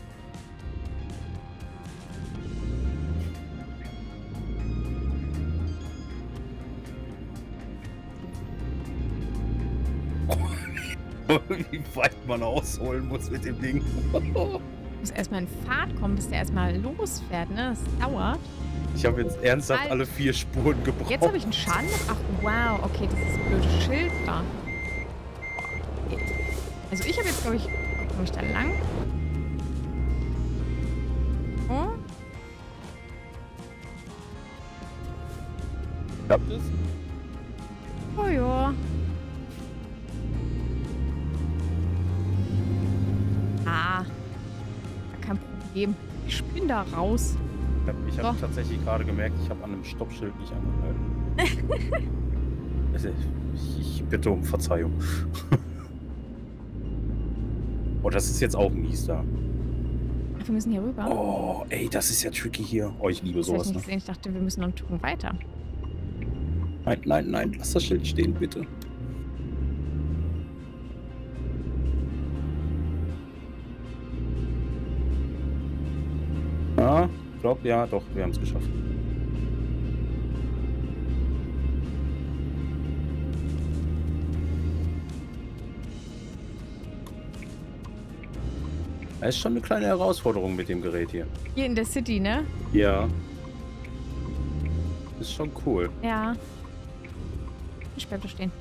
Speaker 1: Wie weit man ausholen muss mit dem Ding.
Speaker 2: Muss erstmal in Fahrt kommen, bis der erstmal losfährt, ne? Das dauert.
Speaker 1: Ich habe jetzt ernsthaft alle 4 Spuren gebraucht.
Speaker 2: Jetzt habe ich einen Schaden. Ach, wow. Okay, dieses blöde Schild da. Also ich habe jetzt, glaube ich... Komme ich da lang? Oh.
Speaker 1: Klappt es?
Speaker 2: Oh ja. Kein Problem. Ich bin da raus.
Speaker 1: Ich habe tatsächlich gerade gemerkt, ich habe an einem Stoppschild nicht angehalten. Ich bitte um Verzeihung. Oh, das ist jetzt auch mies da.
Speaker 2: Ach, wir müssen hier rüber.
Speaker 1: Oh, ey, das ist ja tricky hier. Oh, ich liebe sowas.
Speaker 2: Ne? Ich dachte, wir müssen noch einen Tucken weiter.
Speaker 1: Nein, nein, nein. Lass das Schild stehen, bitte. Ja, ich glaube, ja, doch, wir haben es geschafft. Es ist schon eine kleine Herausforderung mit dem Gerät hier.
Speaker 2: Hier in der City, ne?
Speaker 1: Ja. Ist schon cool.
Speaker 2: Ja. Ich bleib da stehen.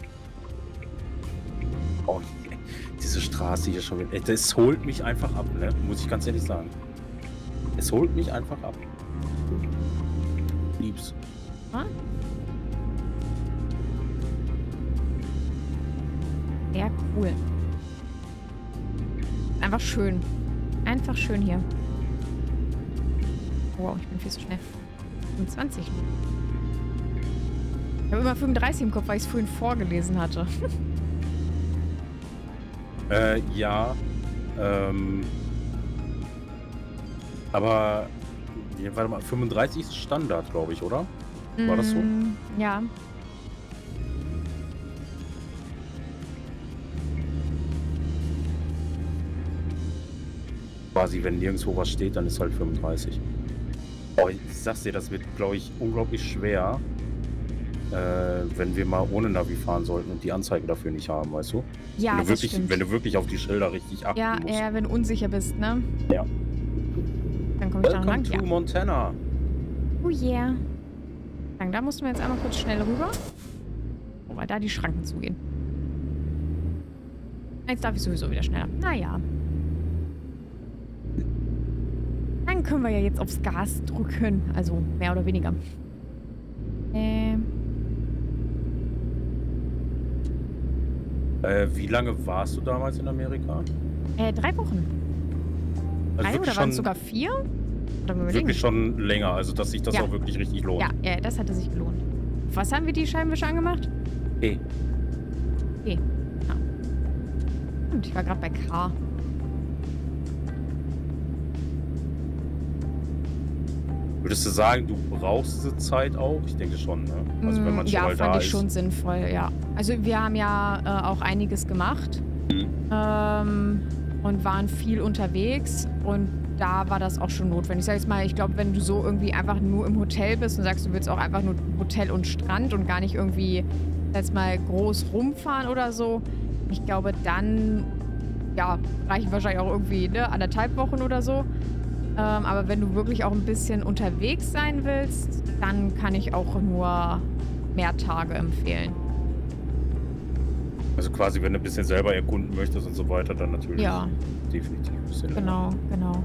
Speaker 1: Oh, diese Straße hier schon wieder. Das holt mich einfach ab, ne? Muss ich ganz ehrlich sagen. Es holt mich einfach ab. Lieb's.
Speaker 2: Ah? Ja, cool. Einfach schön. Einfach schön hier. Wow, ich bin viel zu schnell. 25. Ich habe immer 35 im Kopf, weil ich es vorhin vorgelesen hatte.
Speaker 1: Ja. Aber, ja, warte mal, 35 ist Standard, glaube ich, oder? War das so?
Speaker 2: Ja.
Speaker 1: Quasi, wenn nirgendwo was steht, dann ist halt 35. Oh, ich sag's dir, das wird, glaube ich, unglaublich schwer, wenn wir mal ohne Navi fahren sollten und die Anzeige dafür nicht haben, weißt du?
Speaker 2: Ja, das stimmt.
Speaker 1: Wenn du wirklich auf die Schilder richtig achten musst.
Speaker 2: Ja, wenn du unsicher bist, ne?
Speaker 1: Ja.
Speaker 2: Dann komme ich da noch lang.
Speaker 1: Welcome to Montana.
Speaker 2: Oh yeah. Da mussten wir jetzt einmal kurz schnell rüber. Wobei da die Schranken zugehen. Jetzt darf ich sowieso wieder schneller. Naja. Dann können wir ja jetzt aufs Gas drücken. Also mehr oder weniger.
Speaker 1: Wie lange warst du damals in Amerika?
Speaker 2: 3 Wochen.
Speaker 1: Also
Speaker 2: 3 oder waren es sogar 4?
Speaker 1: Wirklich schon länger, also dass sich das auch wirklich richtig lohnt.
Speaker 2: Ja, das hatte sich gelohnt. Was haben wir die Scheibenwischer angemacht?
Speaker 1: E.
Speaker 2: E. Ah. Und ich war gerade bei K.
Speaker 1: Würdest du sagen, du brauchst diese Zeit auch? Ich denke schon, ne? Also wenn man schon mal da ist.
Speaker 2: Ja, fand ich schon sinnvoll, ja. Also wir haben ja auch einiges gemacht und waren viel unterwegs und da war das auch schon notwendig. Ich sag jetzt mal, ich glaube, wenn du so irgendwie einfach nur im Hotel bist und sagst, du willst auch einfach nur Hotel und Strand und gar nicht irgendwie jetzt mal groß rumfahren oder so, ich glaube, dann ja, reichen wahrscheinlich auch irgendwie 1,5 Wochen oder so. Aber wenn du wirklich auch ein bisschen unterwegs sein willst, dann kann ich auch nur mehr Tage empfehlen.
Speaker 1: Also quasi, wenn du ein bisschen selber erkunden möchtest und so weiter, dann natürlich definitiv ein bisschen länger.
Speaker 2: Genau.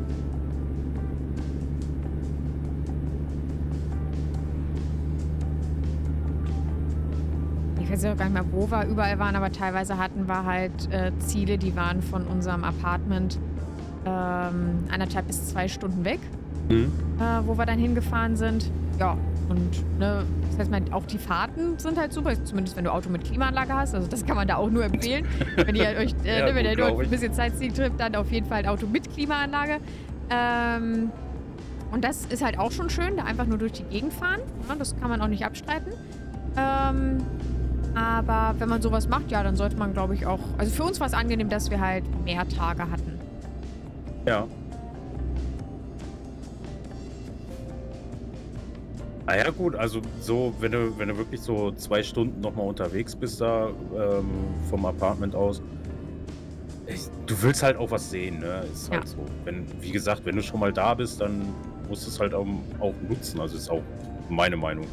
Speaker 2: Ich weiß ja auch gar nicht mehr, wo wir überall waren, aber teilweise hatten wir halt Ziele, die waren von unserem Apartment 1,5 bis 2 Stunden weg, wo wir dann hingefahren sind. Ja, und das heißt mal, auch die Fahrten sind halt super, zumindest wenn du Auto mit Klimaanlage hast. Also das kann man da auch nur empfehlen. Wenn ihr euch wenn ihr nur ein bisschen Sightseeing trippt, dann auf jeden Fall ein Auto mit Klimaanlage. Und das ist halt auch schon schön, da einfach nur durch die Gegend fahren. Ja, das kann man auch nicht abstreiten. Aber wenn man sowas macht, ja, dann sollte man, glaube ich, auch... Also für uns war es angenehm, dass wir halt mehr Tage hatten.
Speaker 1: Ja. Ja gut, also so, wenn du wirklich so 2 Stunden nochmal unterwegs bist da vom Apartment aus, du willst halt auch was sehen, ne? Ist halt so. Wie gesagt, wenn du schon mal da bist, dann musst du es halt auch nutzen. Also ist auch meine Meinung.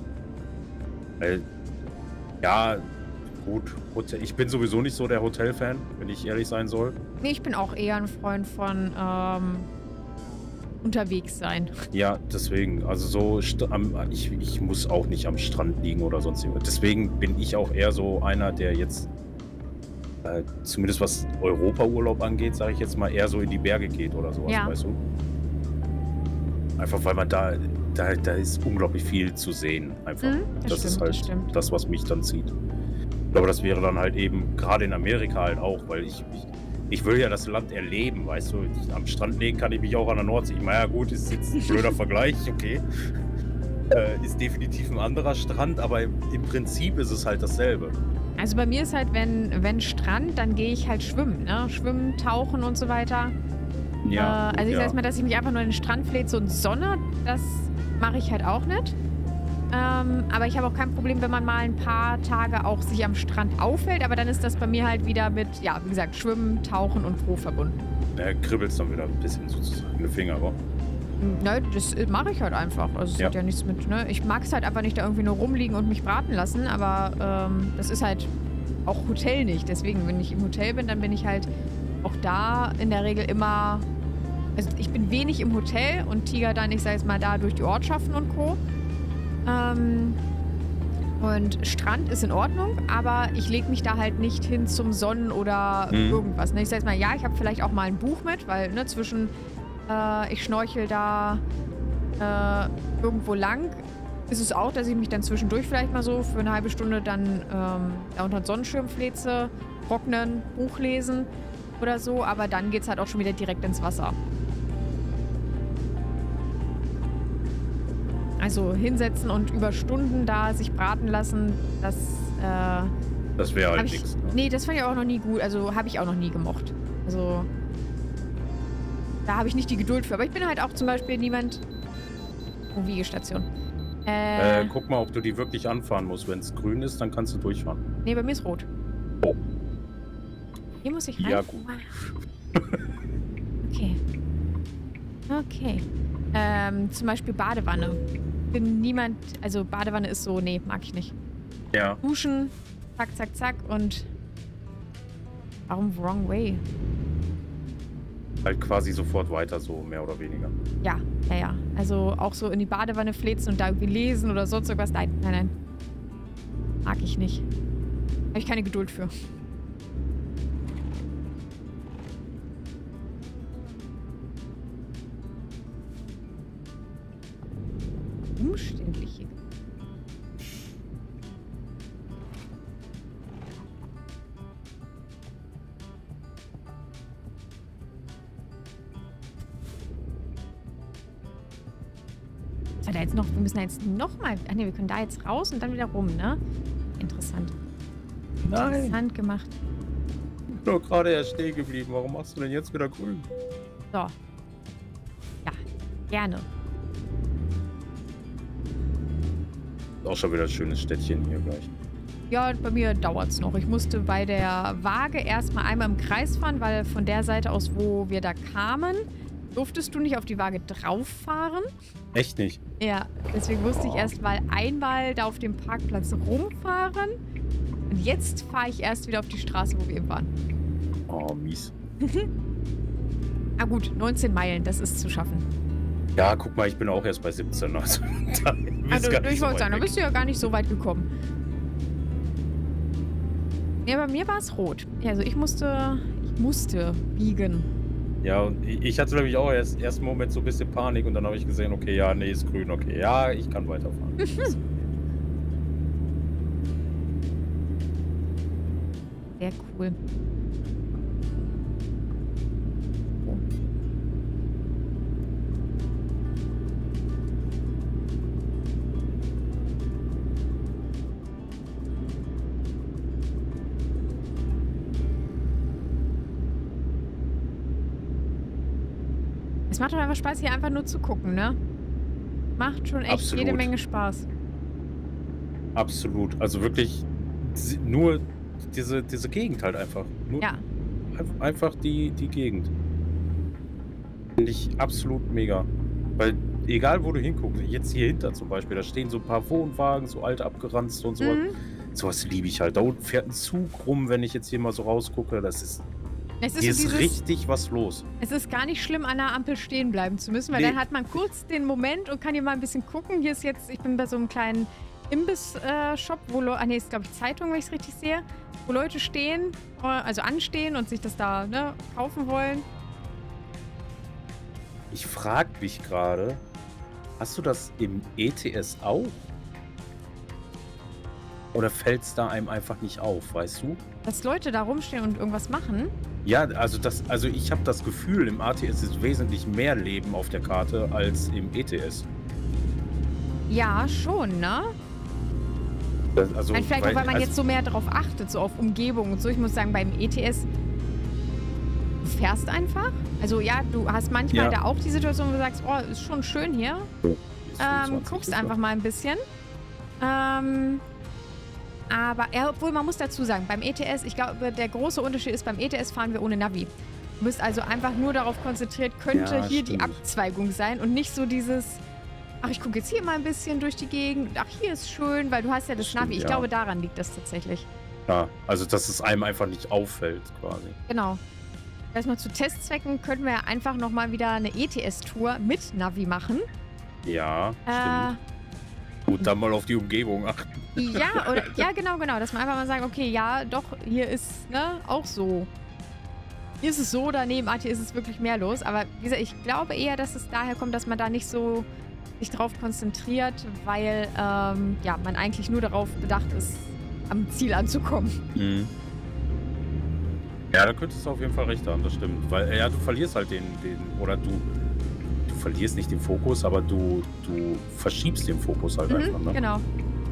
Speaker 1: Ja, gut. Ich bin sowieso nicht so der Hotel-Fan, wenn ich ehrlich sein soll.
Speaker 2: Nee, ich bin auch eher ein Freund von unterwegs sein.
Speaker 1: Ja, deswegen. Also so, ich muss auch nicht am Strand liegen oder sonst irgendwas. Deswegen bin ich auch eher so einer, der jetzt, zumindest was Europa-Urlaub angeht, sage ich jetzt mal, eher so in die Berge geht oder sowas, weißt du? Einfach weil man da ist unglaublich viel zu sehen. Einfach. Das ist halt das, was mich dann zieht. Ich glaube, das wäre dann halt eben, gerade in Amerika halt auch, weil ich will ja das Land erleben, weißt du. Am Strand legen kann ich mich auch an der Nordsee. Ich meine, ja gut, ist jetzt ein blöder Vergleich, okay. Ist definitiv ein anderer Strand, aber im Prinzip ist es halt dasselbe.
Speaker 2: Also bei mir ist halt, wenn Strand, dann gehe ich halt schwimmen, ne? Schwimmen, tauchen und so weiter.
Speaker 1: Ja.
Speaker 2: Also ich sag mal, dass ich mich einfach nur in den Strand fläze und Sonne, das mache ich halt auch nicht. Aber ich habe auch kein Problem, wenn man mal ein paar Tage auch sich am Strand aufhält. Aber dann ist das bei mir halt wieder mit, ja, wie gesagt, Schwimmen, Tauchen und Co. verbunden.
Speaker 1: Ja, kribbelt's dann wieder ein bisschen sozusagen in den Finger, aber.
Speaker 2: Ne, das mache ich halt einfach. Also es hat ja nichts mit, ne? Ich mag es halt einfach nicht da irgendwie nur rumliegen und mich braten lassen. Aber das ist halt auch Hotel nicht. Deswegen, wenn ich im Hotel bin, dann bin ich halt auch da in der Regel immer... Also ich bin wenig im Hotel und tiger dann, ich sage jetzt mal, da durch die Ortschaften und Co. Und Strand ist in Ordnung, aber ich lege mich da halt nicht hin zum Sonnen oder irgendwas. Ne? Ich sag jetzt mal, ja, ich habe vielleicht auch mal ein Buch mit, weil ne, ich schnorchel da irgendwo lang, ist es auch, dass ich mich dann zwischendurch vielleicht mal so für eine halbe Stunde dann da unter den Sonnenschirm fläze, trocknen, Buch lesen oder so, aber dann geht es halt auch schon wieder direkt ins Wasser. Also hinsetzen und über Stunden da sich braten lassen, das
Speaker 1: wäre halt nichts. Ne?
Speaker 2: Nee, das fand ich auch noch nie gut. Also habe ich auch noch nie gemocht. Also da habe ich nicht die Geduld für. Aber ich bin halt auch zum Beispiel niemand... Oh, Wiegestation.
Speaker 1: Guck mal, ob du die wirklich anfahren musst. Wenn es grün ist, dann kannst du durchfahren.
Speaker 2: Nee, bei mir ist rot.
Speaker 1: Oh.
Speaker 2: Hier muss ich rein.
Speaker 1: Ja, gut.
Speaker 2: Okay. Okay. Zum Beispiel Badewanne. Bin niemand... Also Badewanne ist so... Nee, mag ich nicht.
Speaker 1: Ja.
Speaker 2: Duschen. Zack, zack, zack. Und... Warum wrong way?
Speaker 1: Halt quasi sofort weiter, so mehr oder weniger.
Speaker 2: Ja, ja, ja. Also auch so in die Badewanne fläzen und da irgendwie lesen oder sonst irgendwas. Nein, nein, nein. Mag ich nicht. Habe ich keine Geduld für. Umständliche. Da jetzt noch, wir müssen da jetzt nochmal... Ach ne, wir können da jetzt raus und dann wieder rum, ne? Interessant.
Speaker 1: Nein.
Speaker 2: Interessant gemacht.
Speaker 1: Ich bin doch gerade erst stehen geblieben. Warum machst du denn jetzt wieder grün?
Speaker 2: So. Ja, gerne.
Speaker 1: Ist auch schon wieder ein schönes Städtchen hier gleich.
Speaker 2: Ja, bei mir dauert es noch. Ich musste bei der Waage erstmal einmal im Kreis fahren, weil von der Seite aus, wo wir da kamen, durftest du nicht auf die Waage drauf fahren.
Speaker 1: Echt nicht?
Speaker 2: Ja, deswegen musste ich erst mal einmal da auf dem Parkplatz rumfahren. Und jetzt fahre ich erst wieder auf die Straße, wo wir eben waren.
Speaker 1: Oh, mies.
Speaker 2: Ah gut, 19 Meilen, das ist zu schaffen.
Speaker 1: Ja, guck mal, ich bin auch erst bei 17. Also,
Speaker 2: Ich wollte sagen, da bist du ja gar nicht so weit gekommen. Ja, bei mir war es rot. Ja, also ich musste biegen.
Speaker 1: Ja, und ich hatte nämlich auch erst im ersten Moment so ein bisschen Panik und dann habe ich gesehen, okay, ja, nee, ist grün, okay. Ja, ich kann weiterfahren.
Speaker 2: Sehr cool. Oh. Es macht doch einfach Spaß, hier einfach nur zu gucken, ne? Macht schon echt
Speaker 1: Absolut.
Speaker 2: jede Menge Spaß.
Speaker 1: Absolut. Also wirklich nur diese Gegend halt einfach. Nur
Speaker 2: Ja.
Speaker 1: Einfach die Gegend. Finde ich absolut mega. Weil egal, wo du hinguckst, jetzt hier hinter zum Beispiel, da stehen so ein paar Wohnwagen, so alte abgeranzt und sowas. Sowas liebe ich halt. Da unten fährt ein Zug rum, wenn ich jetzt hier mal so rausgucke. Das ist... Hier ist richtig was los. Es ist gar nicht schlimm, an der Ampel stehen bleiben zu müssen, weil dann hat man kurz den Moment und kann hier mal ein bisschen gucken. Hier ist jetzt, ich bin bei so einem kleinen Imbiss-Shop, wo Leute, ist glaube ich Zeitung, wenn ich es richtig sehe, wo Leute stehen, also anstehen und sich das da kaufen wollen. Ich frage mich gerade, hast du das im ETS auch? Oder fällt es da einem einfach nicht auf, weißt du? Dass Leute da rumstehen und irgendwas machen? Ja, also ich habe das Gefühl, im ATS ist wesentlich mehr Leben auf der Karte als im ETS. Ja, schon, ne? Also, vielleicht auch, weil man jetzt so mehr darauf achtet, so auf Umgebung und so. Ich muss sagen, beim ETS, du fährst einfach. Also ja, du hast manchmal da auch die Situation, wo du sagst, oh, ist schon schön hier. Guckst einfach mal ein bisschen. Aber, obwohl man muss dazu sagen, beim ETS, ich glaube, der große Unterschied ist, beim ETS fahren wir ohne Navi. Du bist also einfach nur darauf konzentriert, könnte hier die Abzweigung sein und nicht so dieses, ach, ich gucke jetzt hier mal ein bisschen durch die Gegend, ach, hier ist schön, weil du hast ja das Navi. Ich glaube, daran liegt das tatsächlich. Ja, also dass es einem einfach nicht auffällt, quasi. Genau. Erstmal zu Testzwecken könnten wir ja einfach nochmal wieder eine ETS-Tour mit Navi machen. Ja, stimmt. Gut, dann mal auf die Umgebung achten.
Speaker 2: Ja, oder ja, genau, dass man einfach mal sagt, okay, ja, doch, hier ist, ne, auch so. Hier ist es so, daneben, hier ist es wirklich mehr los. Aber wie gesagt, ich glaube eher, dass es daher kommt, dass man da nicht so sich drauf konzentriert, weil, ja, man eigentlich nur darauf bedacht ist, am Ziel anzukommen.
Speaker 1: Mhm. Ja, da könntest du auf jeden Fall recht haben, das stimmt. Weil, ja, du verlierst halt oder du verlierst nicht den Fokus, aber du verschiebst den Fokus halt einfach, ne?
Speaker 2: Genau.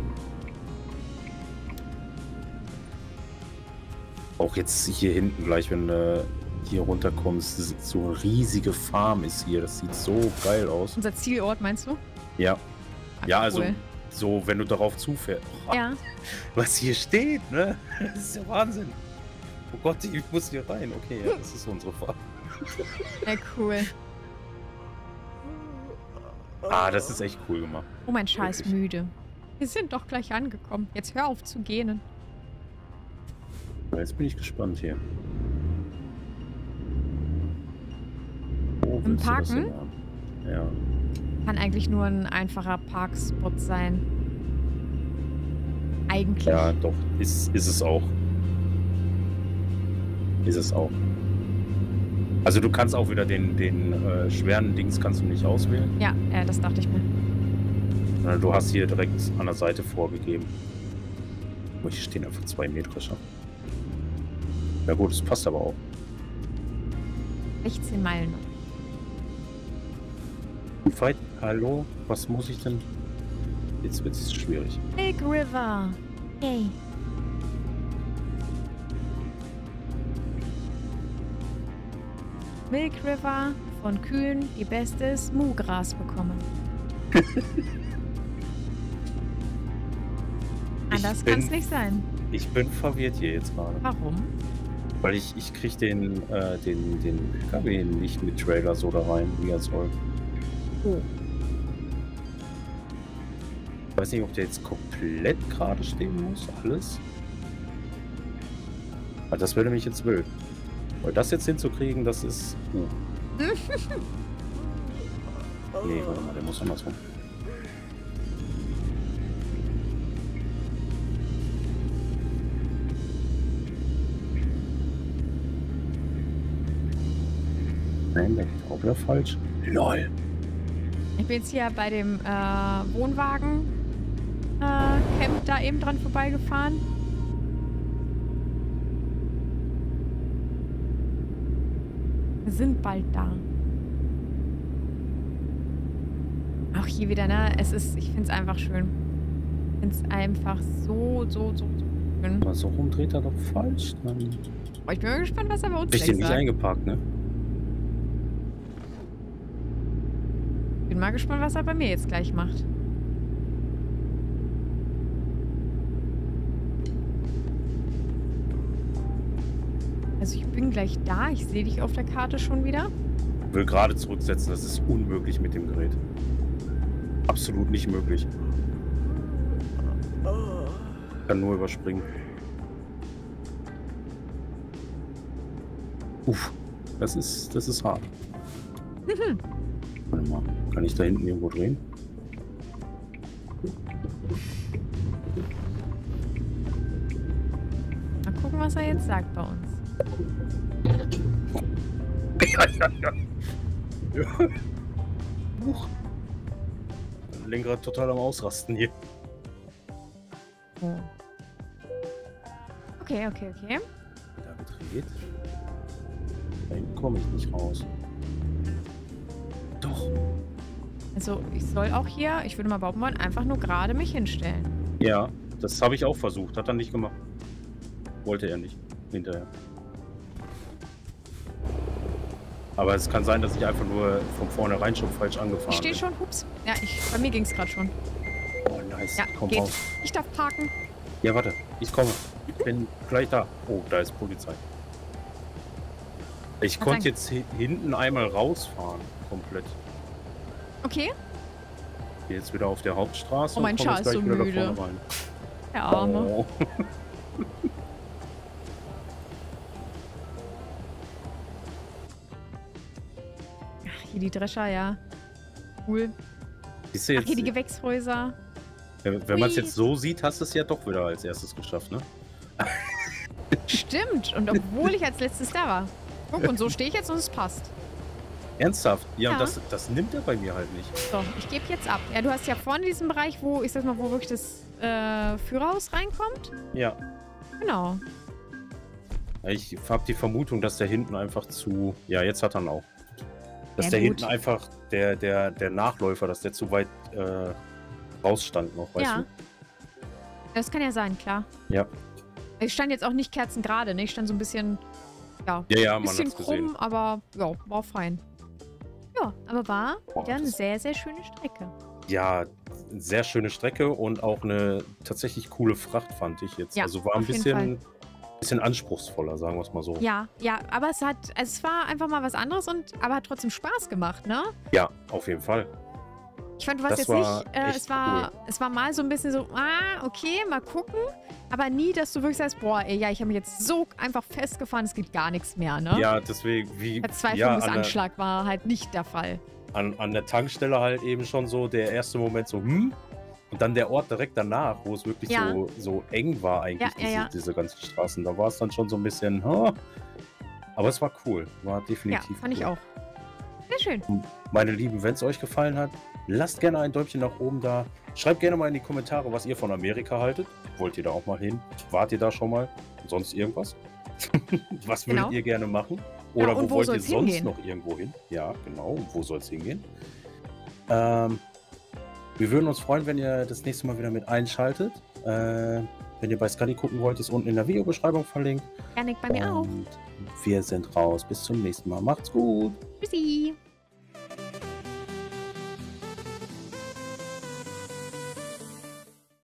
Speaker 1: Auch jetzt hier hinten gleich, wenn du hier runterkommst, so eine riesige Farm ist hier. Das sieht so geil aus.
Speaker 2: Unser Zielort, meinst du?
Speaker 1: Ja.
Speaker 2: Ach,
Speaker 1: Ja,
Speaker 2: cool.
Speaker 1: also so, wenn du darauf zufährst. Oh,
Speaker 2: Ja.
Speaker 1: was hier steht, ne? Das ist ja Wahnsinn. Oh Gott, ich muss hier rein. Okay, ja, das ist unsere Farm.
Speaker 2: Ja, cool.
Speaker 1: Ah, das ist echt cool gemacht.
Speaker 2: Oh, mein Scheiß
Speaker 1: Wirklich.
Speaker 2: müde. Wir sind doch gleich angekommen. Jetzt hör auf zu gähnen.
Speaker 1: Jetzt bin ich gespannt hier. Wo
Speaker 2: Im
Speaker 1: willst du das
Speaker 2: Parken?
Speaker 1: denn haben? Ja.
Speaker 2: Kann eigentlich nur ein einfacher Parkspot sein. Eigentlich.
Speaker 1: Ja, doch. Ist es auch. Ist es auch. Also du kannst auch wieder den schweren Dings kannst du nicht auswählen.
Speaker 2: Ja, das dachte ich mir.
Speaker 1: Sondern du hast hier direkt an der Seite vorgegeben. Oh, hier stehen einfach 2 Mähdrescher. Ja gut, das passt aber auch.
Speaker 2: 16 Meilen noch.
Speaker 1: Fight, hallo? Was muss ich denn? Jetzt wird es schwierig.
Speaker 2: Milk River. Hey. Milk River, von Kühen die bestes Muhgras bekommen. Anders kann es nicht sein.
Speaker 1: Ich bin verwirrt hier jetzt gerade.
Speaker 2: Warum?
Speaker 1: Weil ich krieg den LKW nicht mit Trailer so da rein, wie er soll.
Speaker 2: Oh.
Speaker 1: Ich weiß nicht, ob der jetzt komplett gerade stehen muss, alles. Aber das würde mich jetzt wild. Weil das jetzt hinzukriegen, das ist... Nee, warte mal, der muss andersrum. Nein, der geht auch wieder falsch. LOL.
Speaker 2: Ich bin jetzt hier bei dem Wohnwagen Camp da eben dran vorbeigefahren. Wir sind bald da. Auch hier wieder, ne? Ich finde es einfach schön. Ich finde es einfach so schön.
Speaker 1: Aber so rum dreht er doch falsch. Dann
Speaker 2: Oh, ich bin mal gespannt, was er bei uns
Speaker 1: richtig
Speaker 2: gleich
Speaker 1: nicht
Speaker 2: sagt.
Speaker 1: eingeparkt, ne?
Speaker 2: Bin mal gespannt, was er bei mir jetzt gleich macht. Also ich bin gleich da. Ich sehe dich auf der Karte schon wieder.
Speaker 1: Ich will gerade zurücksetzen, das ist unmöglich mit dem Gerät. Absolut nicht möglich. Kann nur überspringen. Uff, das ist hart. Warte mal, kann ich da hinten irgendwo drehen?
Speaker 2: Mal gucken, was er jetzt sagt bei uns.
Speaker 1: Ja. Huch. Lenkrad total am Ausrasten hier.
Speaker 2: Oh. Okay.
Speaker 1: Da gedreht. Da hinten komme ich nicht raus. Doch.
Speaker 2: Also ich soll auch hier, ich würde mal behaupten wollen, einfach nur gerade mich hinstellen.
Speaker 1: Ja, das habe ich auch versucht. Hat er nicht gemacht. Wollte er nicht. Hinterher. Aber es kann sein, dass ich einfach nur von vornherein schon falsch angefahren
Speaker 2: Ich stehe
Speaker 1: bin.
Speaker 2: schon, hups. Ja, bei mir ging es gerade schon.
Speaker 1: Oh, nice.
Speaker 2: Ja,
Speaker 1: Komm
Speaker 2: geht.
Speaker 1: raus.
Speaker 2: Ich darf parken.
Speaker 1: Ja, warte. Ich komme. Ich bin gleich da. Oh, da ist Polizei. Ich konnte jetzt hinten einmal rausfahren. Komplett.
Speaker 2: Okay.
Speaker 1: Jetzt wieder auf der Hauptstraße.
Speaker 2: Oh, mein
Speaker 1: und komm
Speaker 2: Schatz,
Speaker 1: jetzt gleich
Speaker 2: so
Speaker 1: wieder da
Speaker 2: müde.
Speaker 1: vorne rein.
Speaker 2: Der Arme.
Speaker 1: Oh.
Speaker 2: Ach, hier die Drescher, ja. Cool.
Speaker 1: Siehst du
Speaker 2: Ach,
Speaker 1: jetzt,
Speaker 2: hier die Gewächshäuser.
Speaker 1: Wenn man es jetzt so sieht, hast du es ja doch wieder als erstes geschafft, ne?
Speaker 2: Stimmt. Und obwohl ich als letztes da war. Guck, und so stehe ich jetzt und es passt.
Speaker 1: Ernsthaft? Ja,
Speaker 2: Ja.
Speaker 1: und das nimmt er bei mir halt nicht.
Speaker 2: So, ich gebe jetzt ab. Ja, du hast ja vorne diesen Bereich, wo, ich sag mal, wo wirklich das Führerhaus reinkommt.
Speaker 1: Ja.
Speaker 2: Genau.
Speaker 1: Ich habe die Vermutung, dass der hinten einfach zu... Ja, jetzt hat er ihn auch. Dass
Speaker 2: Ja,
Speaker 1: der
Speaker 2: gut.
Speaker 1: hinten einfach, der Nachläufer, dass der zu weit rausstand noch, weißt
Speaker 2: Ja.
Speaker 1: du?
Speaker 2: Das kann ja sein, klar.
Speaker 1: Ja.
Speaker 2: Ich stand jetzt auch nicht kerzengerade, ne? Ich stand so ein bisschen, ja,
Speaker 1: Ja,
Speaker 2: ein
Speaker 1: man
Speaker 2: bisschen
Speaker 1: hat's gesehen.
Speaker 2: krumm, aber ja, war fein. Ja, aber war
Speaker 1: Boah,
Speaker 2: wieder eine
Speaker 1: das-
Speaker 2: sehr, sehr schöne Strecke.
Speaker 1: Ja, sehr schöne Strecke und auch eine tatsächlich coole Fracht, fand ich jetzt.
Speaker 2: Ja,
Speaker 1: Also war ein
Speaker 2: auf jeden
Speaker 1: bisschen anspruchsvoller, sagen wir es mal so.
Speaker 2: Ja, ja, aber es war einfach mal was anderes aber hat trotzdem Spaß gemacht, ne?
Speaker 1: Ja, auf jeden Fall.
Speaker 2: Ich fand, du warst
Speaker 1: Das
Speaker 2: jetzt
Speaker 1: war
Speaker 2: nicht,
Speaker 1: echt
Speaker 2: es war mal so ein bisschen so, okay, mal gucken, aber nie, dass du wirklich sagst, boah, ey, ja, ich habe mich jetzt so einfach festgefahren, es geht gar nichts mehr, ne?
Speaker 1: Ja, deswegen, wie
Speaker 2: Verzweiflungsanschlag war halt nicht der Fall.
Speaker 1: an der Tankstelle halt eben schon so der erste Moment so, und dann der Ort direkt danach, wo es wirklich
Speaker 2: Ja.
Speaker 1: so eng war eigentlich,
Speaker 2: Ja.
Speaker 1: diese ganzen Straßen. Da war es dann schon so ein bisschen, aber es war cool. War
Speaker 2: Ja,
Speaker 1: definitiv
Speaker 2: fand ich
Speaker 1: cool.
Speaker 2: auch. Sehr schön.
Speaker 1: Meine Lieben, wenn es euch gefallen hat, lasst gerne ein Däumchen nach oben da. Schreibt gerne mal in die Kommentare, was ihr von Amerika haltet. Wollt ihr da auch mal hin? Wart ihr da schon mal? Sonst irgendwas? Was würdet
Speaker 2: Genau.
Speaker 1: ihr gerne machen?
Speaker 2: Ja,
Speaker 1: Oder
Speaker 2: und
Speaker 1: wo
Speaker 2: wo
Speaker 1: wollt ihr
Speaker 2: soll's
Speaker 1: sonst
Speaker 2: hingehen?
Speaker 1: noch irgendwo hin? Ja, genau. Und wo soll es hingehen? Wir würden uns freuen, wenn ihr das nächste Mal wieder mit einschaltet. Wenn ihr bei Scully gucken wollt, ist unten in der Videobeschreibung verlinkt.
Speaker 2: Janik, bei mir auch.
Speaker 1: Und wir sind raus. Bis zum nächsten Mal. Macht's gut.
Speaker 2: Tschüssi.